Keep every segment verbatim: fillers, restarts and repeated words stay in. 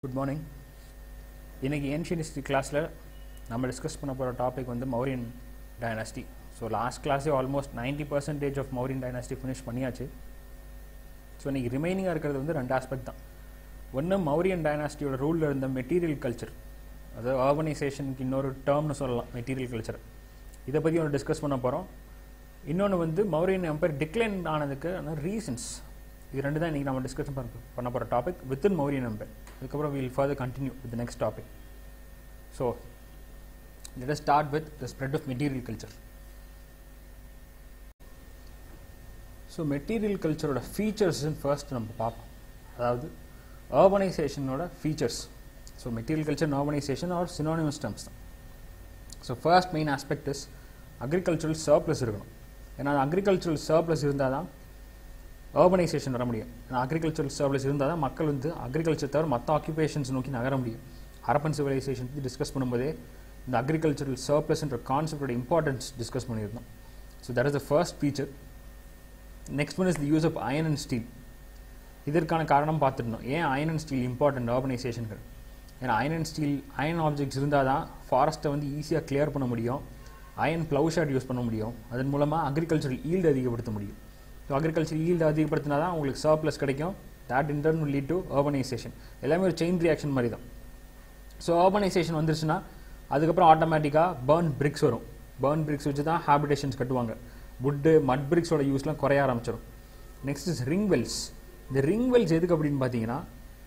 Good morning. இன்னைக்கு ancient history classல நம்ம discuss பண்ண போற டாபிக் வந்து Mauryan dynasty. So last class almost ninety percent of Mauryan dynasty finish பண்ணியாச்சு. So இன்னைக்கு ரிமைனிங்கா இருக்கிறது வந்து ரெண்டு ஆஸ்பெக்ட் தான். ஒன்னு Mauryan dynastyயோட ரூல்ல இருந்த மெட்டீரியல் கல்ச்சர், அதாவது ஆர்கனைசேஷனுக்கு இன்னொரு டேர்ம்னு சொல்லலாம் மெட்டீரியல் கல்ச்சர். இதை பத்தி ஒன்று டிஸ்கஸ் பண்ண போறோம். இன்னொன்று வந்து Mauryan empire டிக்ளைன் ஆனதுக்கு ரீசன்ஸ். இது ரெண்டு தான் இன்னைக்கு நம்ம டிஸ்கஸ் பண்ண போற டாபிக் வித்தின் Mauryan empire. அதுக்கப்புறம் we will further continue with the next topic. So let us start with the spread of material culture. So material culture ஓட features first நம்ம பார்ப்போம். அதாவது urbanization ஓட features. So material culture and urbanization are synonymous terms. So first main aspect is agricultural surplus இருக்கணும். ஏன்னா agricultural surplus இருந்தால் தான் urbanization வர முடியும். agricultural surplus இருந்தால் தான் மக்கள் வந்து agriculture தவிர மற்ற occupations நோக்கி நகர முடியும். Harappan civilization பற்றி டிஸ்கஸ் பண்ணும்போதே இந்த agricultural surplus என்ற கான்செப்டோட இம்பார்ட்டன்ஸ் டிஸ்கஸ் பண்ணியிருந்தோம். So that is the first feature. Next one is the use of iron and steel. இதற்கான காரணம் பார்த்துருந்தோம். ஏன் அயன் அண்ட் ஸ்டீல் இம்பார்ட்டன்ட் ஆர்கனைசேஷன்கள்? ஏன்னா iron and steel iron objects இருந்தால் தான் ஃபாரஸ்ட்டை வந்து ஈஸியாக கிளியர் பண்ண முடியும், அயன் ப்ளவு ஷாட் யூஸ் பண்ண முடியும், அதன் மூலமாக அக்ரிகல்ச்சரல் ஈல்டு அதிகப்படுத்த முடியும். ஸோ அக்ரிகல்ச்சர் ஈல்டு அதிகப்படுத்தினா தான் உங்களுக்கு சர்ப்ளஸ் கிடைக்கும். That in turn will lead to urbanisation. எல்லாமே ஒரு செயின் ரியாக்ஷன் மாதிரி தான். ஸோ அர்பனைசேஷன் வந்துருச்சுன்னா அதுக்கப்புறம் ஆட்டோமேட்டிக்காக பர்ன் பிரிக்ஸ் வரும். பர்ன் பிரிக்ஸ் வச்சு தான் ஹேபிடேஷன்ஸ் கட்டுவாங்க. வுட்டு மட் பிரிக்ஸோட யூஸ்லாம் குறைய ஆரம்பிச்சிடும். Next is ring wells. இந்த ரிங் வெல்ஸ் எதுக்கு அப்படின்னு பார்த்தீங்கன்னா,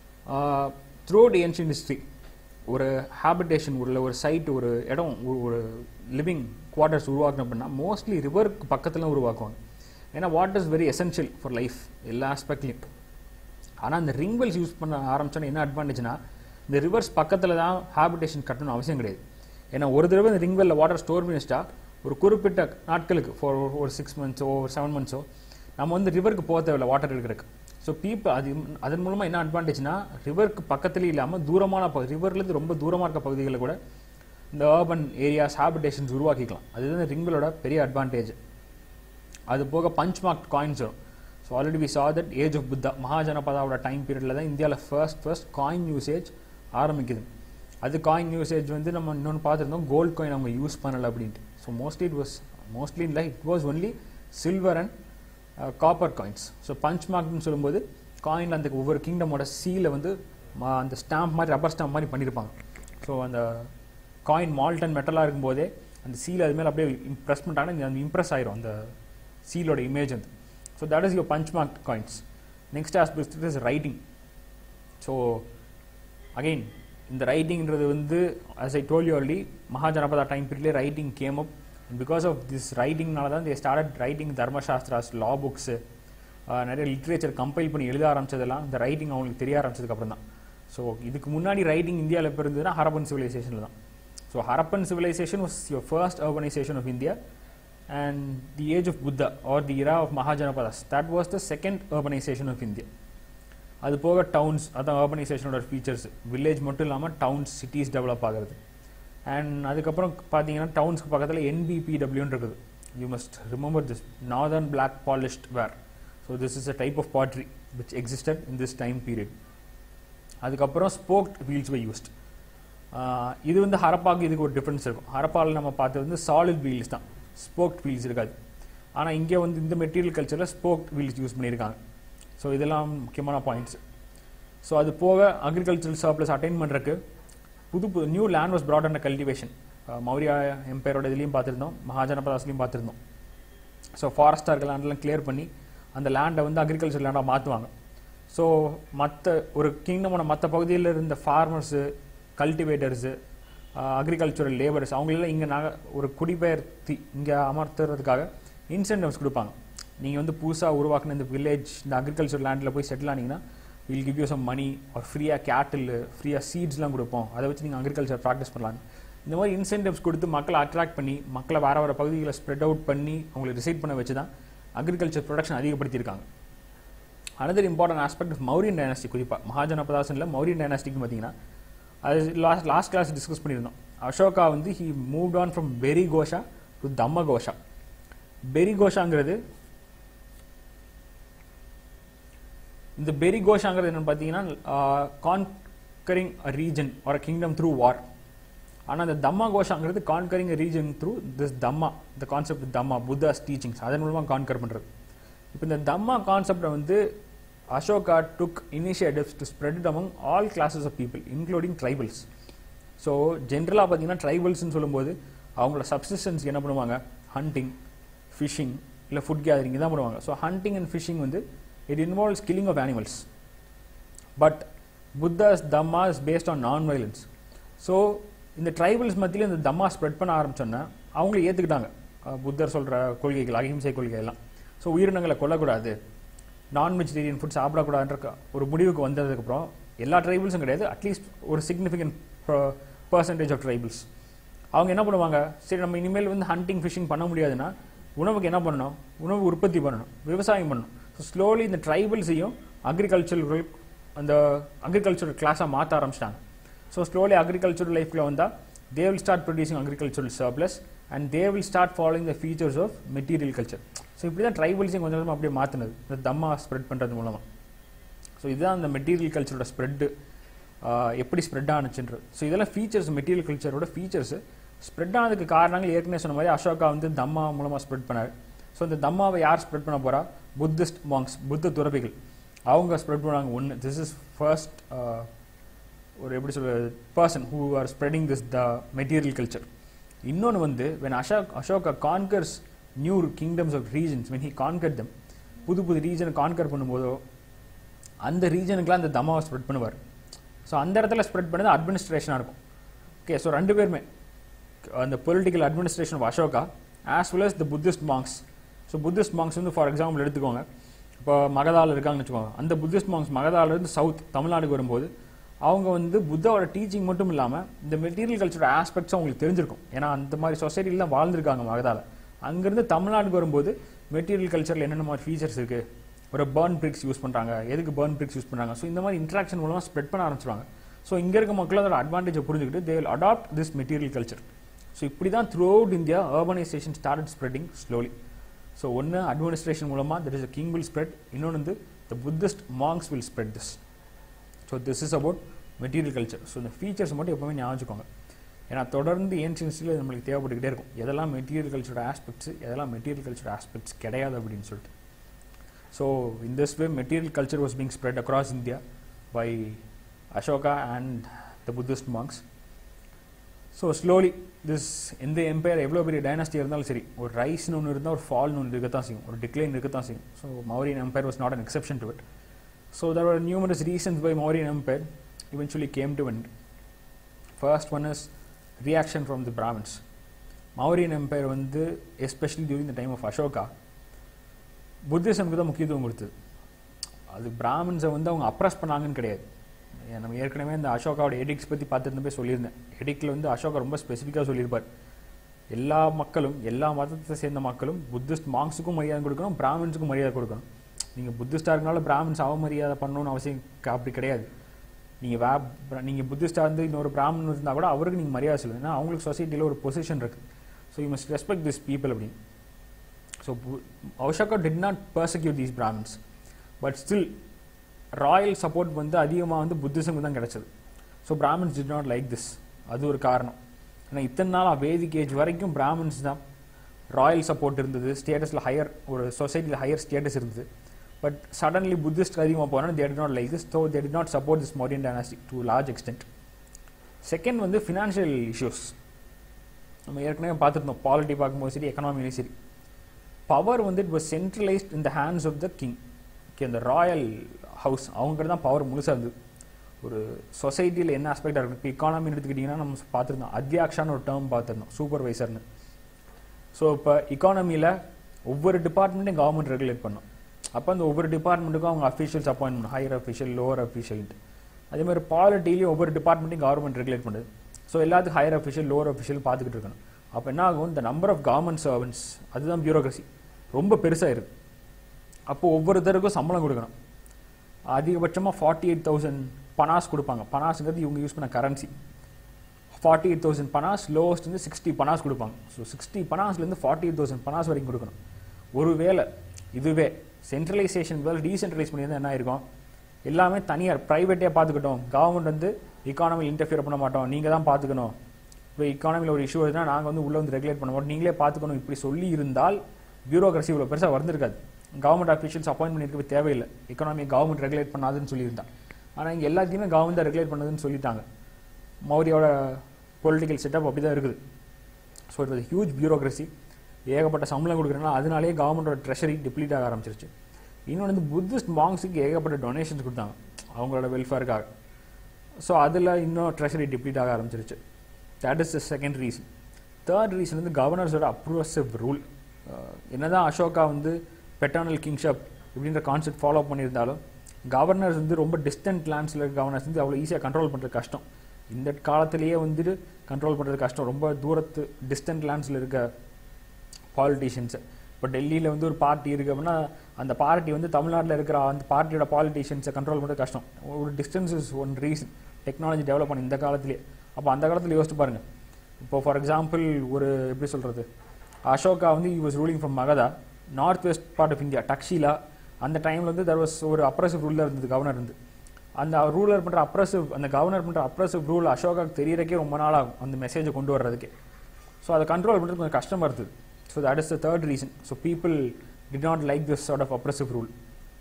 த்ரூ அவுட் ஏன்ஷியன்ட் ஹிஸ்ட்ரி ஒரு ஹேபிடேஷன் உள்ள ஒரு சைட், ஒரு இடம், ஒரு லிவிங் குவார்டர்ஸ் உருவாக்கணும் அப்படின்னா மோஸ்ட்லி ரிவருக்கு பக்கத்தில் உருவாக்குவாங்க. ஏன்னா water is very essential for life எல்லா ஆஸ்பெக்ட்லையும். ஆனால் இந்த ரிங் வெல்ஸ் யூஸ் பண்ண ஆரம்பிச்சோன்னா என்ன அட்வான்டேஜ்னா, இந்த ரிவர்ஸ் பக்கத்தில் தான் ஹேபிடேஷன் கட்டணும் அவசியம் கிடையாது. ஏன்னா ஒரு தடவை இந்த ரிங் வெல்ல வாட்டர் ஸ்டோர் பண்ணி வச்சிட்டா ஒரு குறிப்பிட்ட நாட்களுக்கு ஃபார் ஒரு சிக்ஸ் மந்த்ஸோ ஒரு செவன் மந்த்ஸோ நம்ம வந்து ரிவருக்கு போக தேவையில்லை வாட்டர் எடுக்கிறதுக்கு. ஸோ பீப்புள் அது அதன் மூலமாக என்ன அட்வான்டேஜ்னா, ரிவருக்கு பக்கத்துலேயும் இல்லாமல் தூரமான பகுதி, ரிவர்லேருந்து ரொம்ப தூரமாக இருக்க பகுதிகளில் கூட இந்த அர்பன் ஏரியாஸ் ஹேபிடேஷன்ஸ் உருவாக்கிக்கலாம். அதுதான் இந்த ரிங்களோட பெரிய அட்வான்டேஜ். அது போக பஞ்ச் மார்க் காயின்ஸ் வரும். So already we saw that age of Buddha மகாஜனபதாவோட டைம் பீரியடில் தான் இந்தியாவில் ஃபர்ஸ்ட் ஃபர்ஸ்ட் காயின் யூசேஜ் ஆரம்பிக்குது. அது காயின் யூசேஜ் வந்து நம்ம இன்னொன்று பார்த்துருந்தோம், கோல்ட் காயின் அவங்க யூஸ் பண்ணலை அப்படின்ட்டு. So mostly it was mostly இல்லை it was only silver and copper coins. So punch மார்க்னு சொல்லும்போது காயினில் அந்த ஒவ்வொரு கிங்டமோட சீலை வந்து அந்த ஸ்டாம்ப் மாதிரி ரப்பர் ஸ்டாம்ப் மாதிரி பண்ணியிருப்பாங்க. ஸோ அந்த காயின் மால்டன் மெட்டலாக இருக்கும்போதே அந்த சீல் அது மேலே அப்படியே ப்ரெஸ் பண்ணிட்டாங்கன்னா அந்த இம்ப்ரெஸ் ஆயிரும் அந்த சீலோட இமேஜ் வந்து. So that is your punch mark coins. Next aspect is writing. So again இந்த ரைட்டிங்கிறது வந்து as I told you early, Mahajanapada time பீரியட்லேயே writing came up. Because of this ரைட்டிங்னால தான் they started writing Dharmashastras, law books, நிறைய literature compile பண்ணி எழுத ஆரம்பிச்சதெல்லாம் இந்த ரைட்டிங் அவங்களுக்கு தெரிய ஆரம்பிச்சதுக்கப்புறம் தான். ஸோ இதுக்கு முன்னாடி ரைட்டிங் இந்தியாவில் எப்போ இருந்ததுன்னா ஹரப்பன் சிவிலைசேஷனில் தான். So Harappan civilisation was your first urbanisation of India. And the age of Buddha or the era of Mahajanapadas, that was the second urbanization of India. அது போக டவுன்ஸ், அதான் urbanization ஃபீச்சர்ஸ். வில்லேஜ் மட்டும் இல்லாமல் டவுன்ஸ், சிட்டிஸ் டெவலப் ஆகிறது. And அதுக்கப்புறம் பார்த்தீங்கன்னா டவுன்ஸ்க்கு பக்கத்தில் N B P W இருக்குது. You must remember this, northern black polished ware. So this is a type of pottery which existed in this time period. அதுக்கப்புறம் spoked wheels வை used. இது வந்து ஹரப்பாக்கு இதுக்கு ஒரு டிஃப்ரென்ஸ் இருக்கும். ஹரப்பாவில் நம்ம பார்த்தது வந்து சாலிட் வீல்ஸ் தான், ஸ்போக்ட் வீல்ஸ் இருக்காது. ஆனால் இங்கே வந்து இந்த மெட்டீரியல் கல்ச்சரில் ஸ்போக்ட் வீல்ஸ் யூஸ் பண்ணியிருக்காங்க. ஸோ இதெல்லாம் முக்கியமான பாயிண்ட்ஸ். ஸோ அது போக அக்ரிகல்ச்சரல் சர்ப்ளஸ் அட்டைன் பண்ணுறதுக்கு புது புது new land was brought under cultivation. Maurya எம்பையரோட இதுலேயும் பார்த்துருந்தோம், மகாஜனபதாஸ்லையும் பார்த்துருந்தோம். ஸோ ஃபாரஸ்டாக இருக்க லேண்டெலாம் கிளியர் பண்ணி அந்த லேண்டை வந்து அக்ரிகல்ச்சர் லேண்டாக மாற்றுவாங்க. ஸோ மற்ற ஒரு கிங்டமோட மற்ற பகுதியில் இருந்த ஃபார்மர்ஸு, கல்டிவேட்டர்ஸு, அக்ரிகல்ச்சரல் லேபர்ஸ் அவங்களெல்லாம் இங்கே நாங்கள் ஒரு குடிபெயர்த்தி இங்கே அமர்த்துறதுக்காக இன்சென்டிவ்ஸ் கொடுப்பாங்க. நீங்கள் வந்து புதுசாக உருவாக்கின இந்த வில்லேஜ், இந்த அக்ரிகல்ச்சர் லேண்டில் போய் செட்டில் ஆனீங்கன்னா will give you some money, ஒரு ஃப்ரீயாக கேட்டில், ஃப்ரீயாக சீட்ஸ்லாம் கொடுப்போம், அதை வச்சு நீங்கள் அக்ரிகல்ச்சர் ப்ராக்டிஸ் பண்ணலாங்க. இந்த மாதிரி இன்சென்டிவ்ஸ் கொடுத்து மக்களை அட்ராக்ட் பண்ணி மக்களை வேறு வேறு பகுதிகளை ஸ்ப்ரெட் அவுட் பண்ணி அவங்களை டிசைட் பண்ண வச்சு தான் அக்ரிகல்ச்சர் ப்ரொடக்ஷன் அதிகப்படுத்தியிருக்காங்க. Another important aspect of Mauryan dynasty, குறிப்பாக மகாஜனபதாஸ் இல்லை மௌரியன் டைனாஸ்டிக்கு பார்த்தீங்கன்னா அது லாஸ்ட் லாஸ்ட் கிளாஸ் டிஸ்கஸ் பண்ணியிருந்தோம். அசோகா வந்து he moved on from Bheri Ghosha to Dhamma Ghosha. Bheri கோஷாங்கிறது இந்த பெரி கோஷாங்கிறது என்னென்னு பார்த்தீங்கன்னா Khan conquering a region or a kingdom through war. ஆனால் அந்த தம்மா கோஷாங்கிறது conquering region through this Dhamma, இந்த கான்செப்ட் தம்மா, புத்தாஸ் டீச்சிங்ஸ், அதன் மூலமாக கான்கர் பண்ணுறது. இப்போ இந்த தம்மா கான்செப்டை வந்து Ashoka took initiatives to spread it among all classes of people including tribals. So ஜென்ரலாக பார்த்தீங்கன்னா ட்ரைபல்ஸ்ன்னு சொல்லும்போது அவங்களோட சப்சிஸ்டன்ஸ்க்கு என்ன பண்ணுவாங்க, ஹண்டிங், ஃபிஷிங் இல்லை ஃபுட் கேதரிங் தான் பண்ணுவாங்க. ஸோ ஹண்டிங் அண்ட் ஃபிஷிங் வந்து it involves killing of animals. But Buddha's Dhamma is based on non violence. So இந்த ட்ரைபல்ஸ் மத்தியில் இந்த தம்மா ஸ்ப்ரெட் பண்ண ஆரம்பிச்சோன்னா அவங்களே ஏற்றுக்கிட்டாங்க புத்தர் சொல்கிற கொள்கைகள், அகிம்சை கொள்கையெல்லாம். ஸோ உயிரினங்களை கொல்லக்கூடாது, நான் வெஜிடேரியன் ஃபுட் சாப்பிடக்கூடாதுன்ற ஒரு முடிவுக்கு வந்ததுக்கப்புறம் எல்லா ட்ரைபல்ஸும் கிடையாது, அட்லீஸ்ட் ஒரு சிக்னிஃபிகண்ட் பர்சன்டேஜ் ஆஃப் ட்ரைபல்ஸ் அவங்க என்ன பண்ணுவாங்க, சரி நம்ம இனிமேல் வந்து ஹண்டிங் ஃபிஷிங் பண்ண முடியாதுன்னா உணவுக்கு என்ன பண்ணணும், உணவு உற்பத்தி பண்ணணும், விவசாயம் பண்ணணும். ஸோ ஸ்லோலி இந்த ட்ரைபல்ஸையும் அக்ரிகல்ச்சரல் அந்த அக்ரிகல்ச்சரல் கிளாஸாக மாற்ற ஆரம்பிச்சிட்டாங்க. ஸோ ஸ்லோலி அக்ரிகல்ச்சரல் லைஃப்பில் வந்தால் they will start producing agricultural surplus and they will start following the features of material culture. So இப்படி தான் ட்ரைபல்ஸையும் கொஞ்சம் கொஞ்சமாக அப்படியே மாற்றினது இந்த தம்மா ஸ்ப்ரெட் பண்ணுறது மூலமாக. ஸோ இதுதான் அந்த மெட்டீரியல் கல்ச்சரோட ஸ்ப்ரெட்டு எப்படி ஸ்ப்ரெட் ஆனிச்சுன்றது. ஸோ இதெல்லாம் ஃபீச்சர்ஸ், மெட்டீரியல் கல்ச்சரோட ஃபீச்சர்ஸு. ஸ்ப்ரெட் ஆனதுக்கு காரணங்கள் ஏற்கனவே சொன்ன மாதிரி அசோகா வந்து தம்மா மூலமாக ஸ்ப்ரெட் பண்ணார். ஸோ இந்த தம்மாவை யார் ஸ்ப்ரெட் பண்ண போகிறா, புத்திஸ்ட் மாங்ஸ், புத்த துறவிகள் அவங்க ஸ்ப்ரெட் பண்ணுவாங்க. ஒன்று, திஸ் இஸ் ஃபர்ஸ்ட் ஒரு எப்படி சொல்கிறது person who are spreading this the material culture. இன்னொன்று வந்து when Ashok Ashoka conquers new kingdoms of regions, when he conquer them, புது புது ரீஜனை கான்கர் பண்ணும்போதோ அந்த ரீஜனுக்குலாம் அந்த தம்மாவை ஸ்ப்ரெட் பண்ணுவார். ஸோ அந்த இடத்துல ஸ்ப்ரெட் பண்ணது அட்மினிஸ்ட்ரேஷனாக இருக்கும். ஓகே, ஸோ ரெண்டு பேருமே அந்த political administration of Ashoka as well as the Buddhist monks. So Buddhist monks வந்து ஃபார் எக்ஸாம்பிள் எடுத்துக்கோங்க, இப்போ மகதாவில் இருக்காங்கன்னு வச்சுக்கோங்க, அந்த புத்திஸ்ட் மாங்ஸ் மகதாவிலேருந்து சவுத் தமிழ்நாடுக்கு வரும்போது அவங்க வந்து புத்தாவோட டீச்சிங் மட்டும் இல்லாமல் இந்த மெட்டீரியல் கல்ச்சரோட ஆஸ்பெக்ட்ஸ் அவங்களுக்கு தெரிஞ்சிருக்கும். ஏன்னா அந்த மாதிரி சொசைட்டியில் தான் வாழ்ந்துருக்காங்க மகதாவில். அங்கேருந்து தமிழ்நாட்டுக்கு வரும்போது மெட்டீரியல் கல்ச்சரில் என்னென்ன மாதிரி ஃபீச்சர்ஸ் இருக்குது, ஒரு பர்ன் பிரிக்ஸ் யூஸ் பண்ணுறாங்க, எதுக்கு பர்ன் பிரிக்ஸ் யூஸ் பண்ணுறாங்க, ஸோ இந்த மாதிரி இன்ட்ராக்ஷன் மூலமாக ஸ்ப்ரெட் பண்ண ஆரம்பிச்சிருவாங்க. ஸோ இங்கே இருக்க மக்கள் அதோட அட்வான்டேஜை புரிஞ்சுக்கிட்டு they will adapt this material culture. So இப்படி தான் throughout India urbanisation started spreading slowly. So ஒன்று அட்மினிஸ்ட்ரேஷன் மூலமாக that is a king will spread, இன்னொன்று வந்து the Buddhist monks will spread this. So this is about material culture. So இந்த features மட்டும் எப்போவுமே ஞாபகம், ஏன்னா தொடர்ந்து ஏன்ஷியன் ஹிஸ்டரியில் நம்மளுக்கு தேவைப்பட்டுக்கிட்டே இருக்கும், எதெல்லாம் மெட்டீரியல் கல்ச்சரோட ஆஸ்பெக்ட்ஸ், எதெல்லாம் மெட்டீரியல் கல்ச்சரோட ஆஸ்பெக்ட்ஸ் கிடையாது அப்படின்னு சொல்லிட்டு. So in this way material culture was being spread across India by Ashoka and the Buddhist monks. So slowly this இந்த எம்பையர் எவ்வளோ பெரிய டைனாஸ்டி இருந்தாலும் சரி, ஒரு ரைஸ்னு ஒன்று இருந்தால் ஒரு ஃபால்னு ஒன்று இருக்கத்தான் செய்யும், ஒரு டிக்ளைன் இருக்கத்தான் செய்யும். So Mauryan empire was not an exception to it. So there were numerous reasons why Mauryan Empire eventually came to end. First one is reaction from the Brahmins. Mauryan Empire வந்து especially during the time of Ashoka புத்திசம்க்கு தான் முக்கியத்துவம் கொடுத்தது. அது பிராமின்ஸை வந்து அவங்க oppress பண்ணாங்கன்னு கிடையாது. நம்ம ஏற்கனவே இந்த அசோகாவோட எடிக்ஸ் பற்றி பார்த்துட்டு போய் சொல்லியிருந்தேன். எடிக்டில் வந்து அசோகா ரொம்ப ஸ்பெசிஃபிக்காக சொல்லியிருப்பார், எல்லா மக்களும் எல்லா மதத்தை சேர்ந்த மக்களும் புத்திஸ்ட் மாங்ஸுக்கும் மரியாதை கொடுக்கணும், பிராமின்ஸுக்கும் மரியாதை கொடுக்கணும். நீங்கள் புத்திஸ்டாக இருக்கனால பிராமின்ஸ் அவமரியாதை பண்ணணும்னு அவசியம் அப்படி கிடையாது. நீங்கள் வே நீங்கள் புத்திஸ்டாக இருந்து இன்னொரு பிராமணன் இருந்தால் கூட அவருக்கு நீங்கள் மரியாதை சொல்லுங்கள், ஏன்னா அவங்களுக்கு சொசைட்டியில் ஒரு பொசிஷன் இருக்குது. So you must respect this people அப்படின்னு. So Ashoka did not persecute these Brahmins, but still royal support வந்து அதிகமாக வந்து புத்திசம்க்கு தான் கிடச்சது. So Brahmins did not like this, அது ஒரு காரணம். ஏன்னா இத்தனை நாள் வேதிக் ஏஜ் வரைக்கும் பிராமின்ஸ் தான் ராயல் சப்போர்ட் இருந்தது, ஸ்டேட்டஸில் ஹையர், ஒரு சொசைட்டியில் ஹையர் ஸ்டேட்டஸ் இருந்தது. பட் சடன்லி புத்திஸ்ட் அதிகமாக போனால் they did not like this, so they did not support this Mauryan dynasty to a large extent. Second வந்து ஃபினான்ஷியல் இஷ்யூஸ். நம்ம ஏற்கனவே பார்த்துருந்தோம், பாலிட்டி பார்க்கும்போது சரி, எக்கனாமிலையும் சரி, பவர் வந்து it was centralised in the hands of the king. Okay, அந்த royal house அவங்ககிட்ட தான் பவர் முழுசாக இருந்தது. ஒரு சொசைட்டியில் என்ன ஆஸ்பெக்டாக இருக்கும், இப்போ எக்கானமின்னு எடுத்துக்கிட்டிங்கன்னா நம்ம பார்த்துருந்தோம், அத்தியாக்ஷான்னு ஒரு டேர்ம் பார்த்துருந்தோம், சூப்பர்வைசர்னு. ஸோ இப்போ எக்கானமியில் ஒவ்வொரு டிபார்ட்மெண்ட்டையும் கவர்மெண்ட் ரெகுலேட் பண்ணோம். அப்போ அந்த ஒவ்வொரு டிபார்ட்மெண்ட்டுக்கும் அவங்க அஃபீஷியல்ஸ் அப்பாயின்ட் பண்ணணும், ஹையர் அஃபீஷியல், லோவர் அஃபீஷியல்ட்டு. அதேமாதிரி பாலிட்டிலையும் ஒவ்வொரு டிபார்ட்மெண்ட்டையும் கவர்மெண்ட் ரெகுலேட் பண்ணுது. ஸோ எல்லாத்துக்கும் ஹையர் அஃபீஷியல், லோவர் அஃபீஷியல் பார்த்துக்கிட்டு இருக்கணும். அப்போ என்ன ஆகும், இந்த நம்பர் ஆஃப் கவர்மெண்ட் சர்வன்ட்ஸ், அதுதான் பியூரோக்ரஸி, ரொம்ப பெருசாக இருக்குது. அப்போது ஒவ்வொருத்தருக்கும் சம்பளம் கொடுக்கணும். அதிகபட்சமாக ஃபார்ட்டி எயிட் தௌசண்ட் பனாஸ் கொடுப்பாங்க. பனாஸுங்கிறது இவங்க யூஸ் பண்ண currency. Forty eight thousand panas, lowest வந்து சிக்ஸ்டி பனாஸ் கொடுப்பாங்க. ஸோ சிக்ஸ்டி பனாஸ்லேருந்து ஃபார்ட்டி எயிட் தௌசண்ட் பனாஸ் வரைக்கும் கொடுக்கணும். ஒருவேளை இதுவே சென்ட்ரலைசேஷன் பதில் டீசென்ட்ரலைஸ் பண்ணியிருந்தால் என்ன ஆயிருக்கும், எல்லாமே தனியார் ப்ரைவேட்டே பார்த்துக்கிட்டோம், கவர்மெண்ட் வந்து எக்கானமியில் இன்டர்ஃபியர் பண்ண மாட்டோம், நீங்கள் தான் பார்த்துக்கணும், இப்போ எக்கானமியில் ஒரு இஷ்யூ வருதுன்னா நாங்கள் வந்து உள்ளே வந்து ரெகுலேட் பண்ண மாட்டோம், நீங்களே பார்த்துக்கணும், இப்படி சொல்லி இருந்தால் பியூரோக்ரஸி இவ்வளோ பெருசாக வந்திருக்காது. கவர்மெண்ட் அஃபீஷியல்ஸ் அப்பாயின்ட் பண்ணியிருக்க தேவையில்லை, எக்கானமியை கவர்மெண்ட் ரெகுலேட் பண்ணாதுன்னு சொல்லியிருந்தான். ஆனால் இங்கே எல்லாத்தையுமே கவர்மெண்ட் தான் ரெகுலேட் பண்ணதுன்னு சொல்லிட்டாங்க. மௌரியோட பொலிட்டிக்கல் செட்டப் அப்படி தான் இருக்குது. So it was huge bureaucracy, ஏகப்பட்ட சம்பளம் கொடுக்குறதுனால அதனாலேயே கவர்மெண்டோட ட்ரெஷரி டிப்ளீட் ஆக ஆரம்பிச்சிருச்சு. இன்னொன்று வந்து புத்திஸ்ட் மாங்ஸுக்கு ஏகப்பட்ட டொனேஷன்ஸ் கொடுத்தாங்க அவங்களோட வெல்ஃபேருக்காக. ஸோ அதில் இன்னும் ட்ரெஷரி டிப்ளீட் ஆக ஆரம்பிச்சிருச்சு. That is the second reason. Third reason வந்து கவர்னர்ஸோட அப்ரூசிவ் ரூல். என்னதான் அசோகா வந்து பெட்டர்னல் கிங்ஷிப் இப்படின்ற கான்செப்ட் ஃபாலோ பண்ணியிருந்தாலும் கவர்னர்ஸ் வந்து ரொம்ப டிஸ்டன்ட் லேண்ட்ஸில் இருக்க கவர்னர்ஸ் வந்து அவ்வளோ ஈஸியாக கண்ட்ரோல் பண்ணுறது கஷ்டம். இந்த காலத்திலேயே வந்துட்டு கண்ட்ரோல் பண்ணுறது கஷ்டம், ரொம்ப தூரத்து டிஸ்டன்ட் லேண்ட்ஸில் இருக்க பாலிட்டிஷியன்ஸை. இப்போ டெல்லியில் வந்து ஒரு பார்ட்டி இருக்குது அப்படின்னா அந்த பார்ட்டி வந்து தமிழ்நாட்டில் இருக்கிற அந்த பார்ட்டியோட பாலிட்டிஷியன்ஸை கண்ட்ரோல் பண்ணுறது கஷ்டம். ஒரு distance is one reason. Technology develop பண்ணி இந்த காலத்திலேயே. அப்போ அந்த காலத்தில் யோசிச்சு பாருங்கள். இப்போ ஃபார் எக்ஸாம்பிள் ஒரு எப்படி சொல்கிறது, அசோகா வந்து you was ruling from Magadha, north west part of India, Taxila. அந்த டைமில் வந்து தர் வாஸ் ஒரு அப்ரசிவ் ரூலர் இருந்தது, கவர்னர் இருந்து. அந்த ரூலர் பண்ணுற அப்ரசிவ் அந்த கவர்னர் பண்ணுற அப்ரசிவ் ரூல் அசோகாவுக்கு தெரியறக்கே ரொம்ப நாள் ஆகும், அந்த மெசேஜை கொண்டு வர்றதுக்கே. ஸோ அதை கண்ட்ரோல் பண்ணுறது கொஞ்சம் கஷ்டமாக இருந்தது. So that is the third reason. So people did not like this sort of oppressive rule.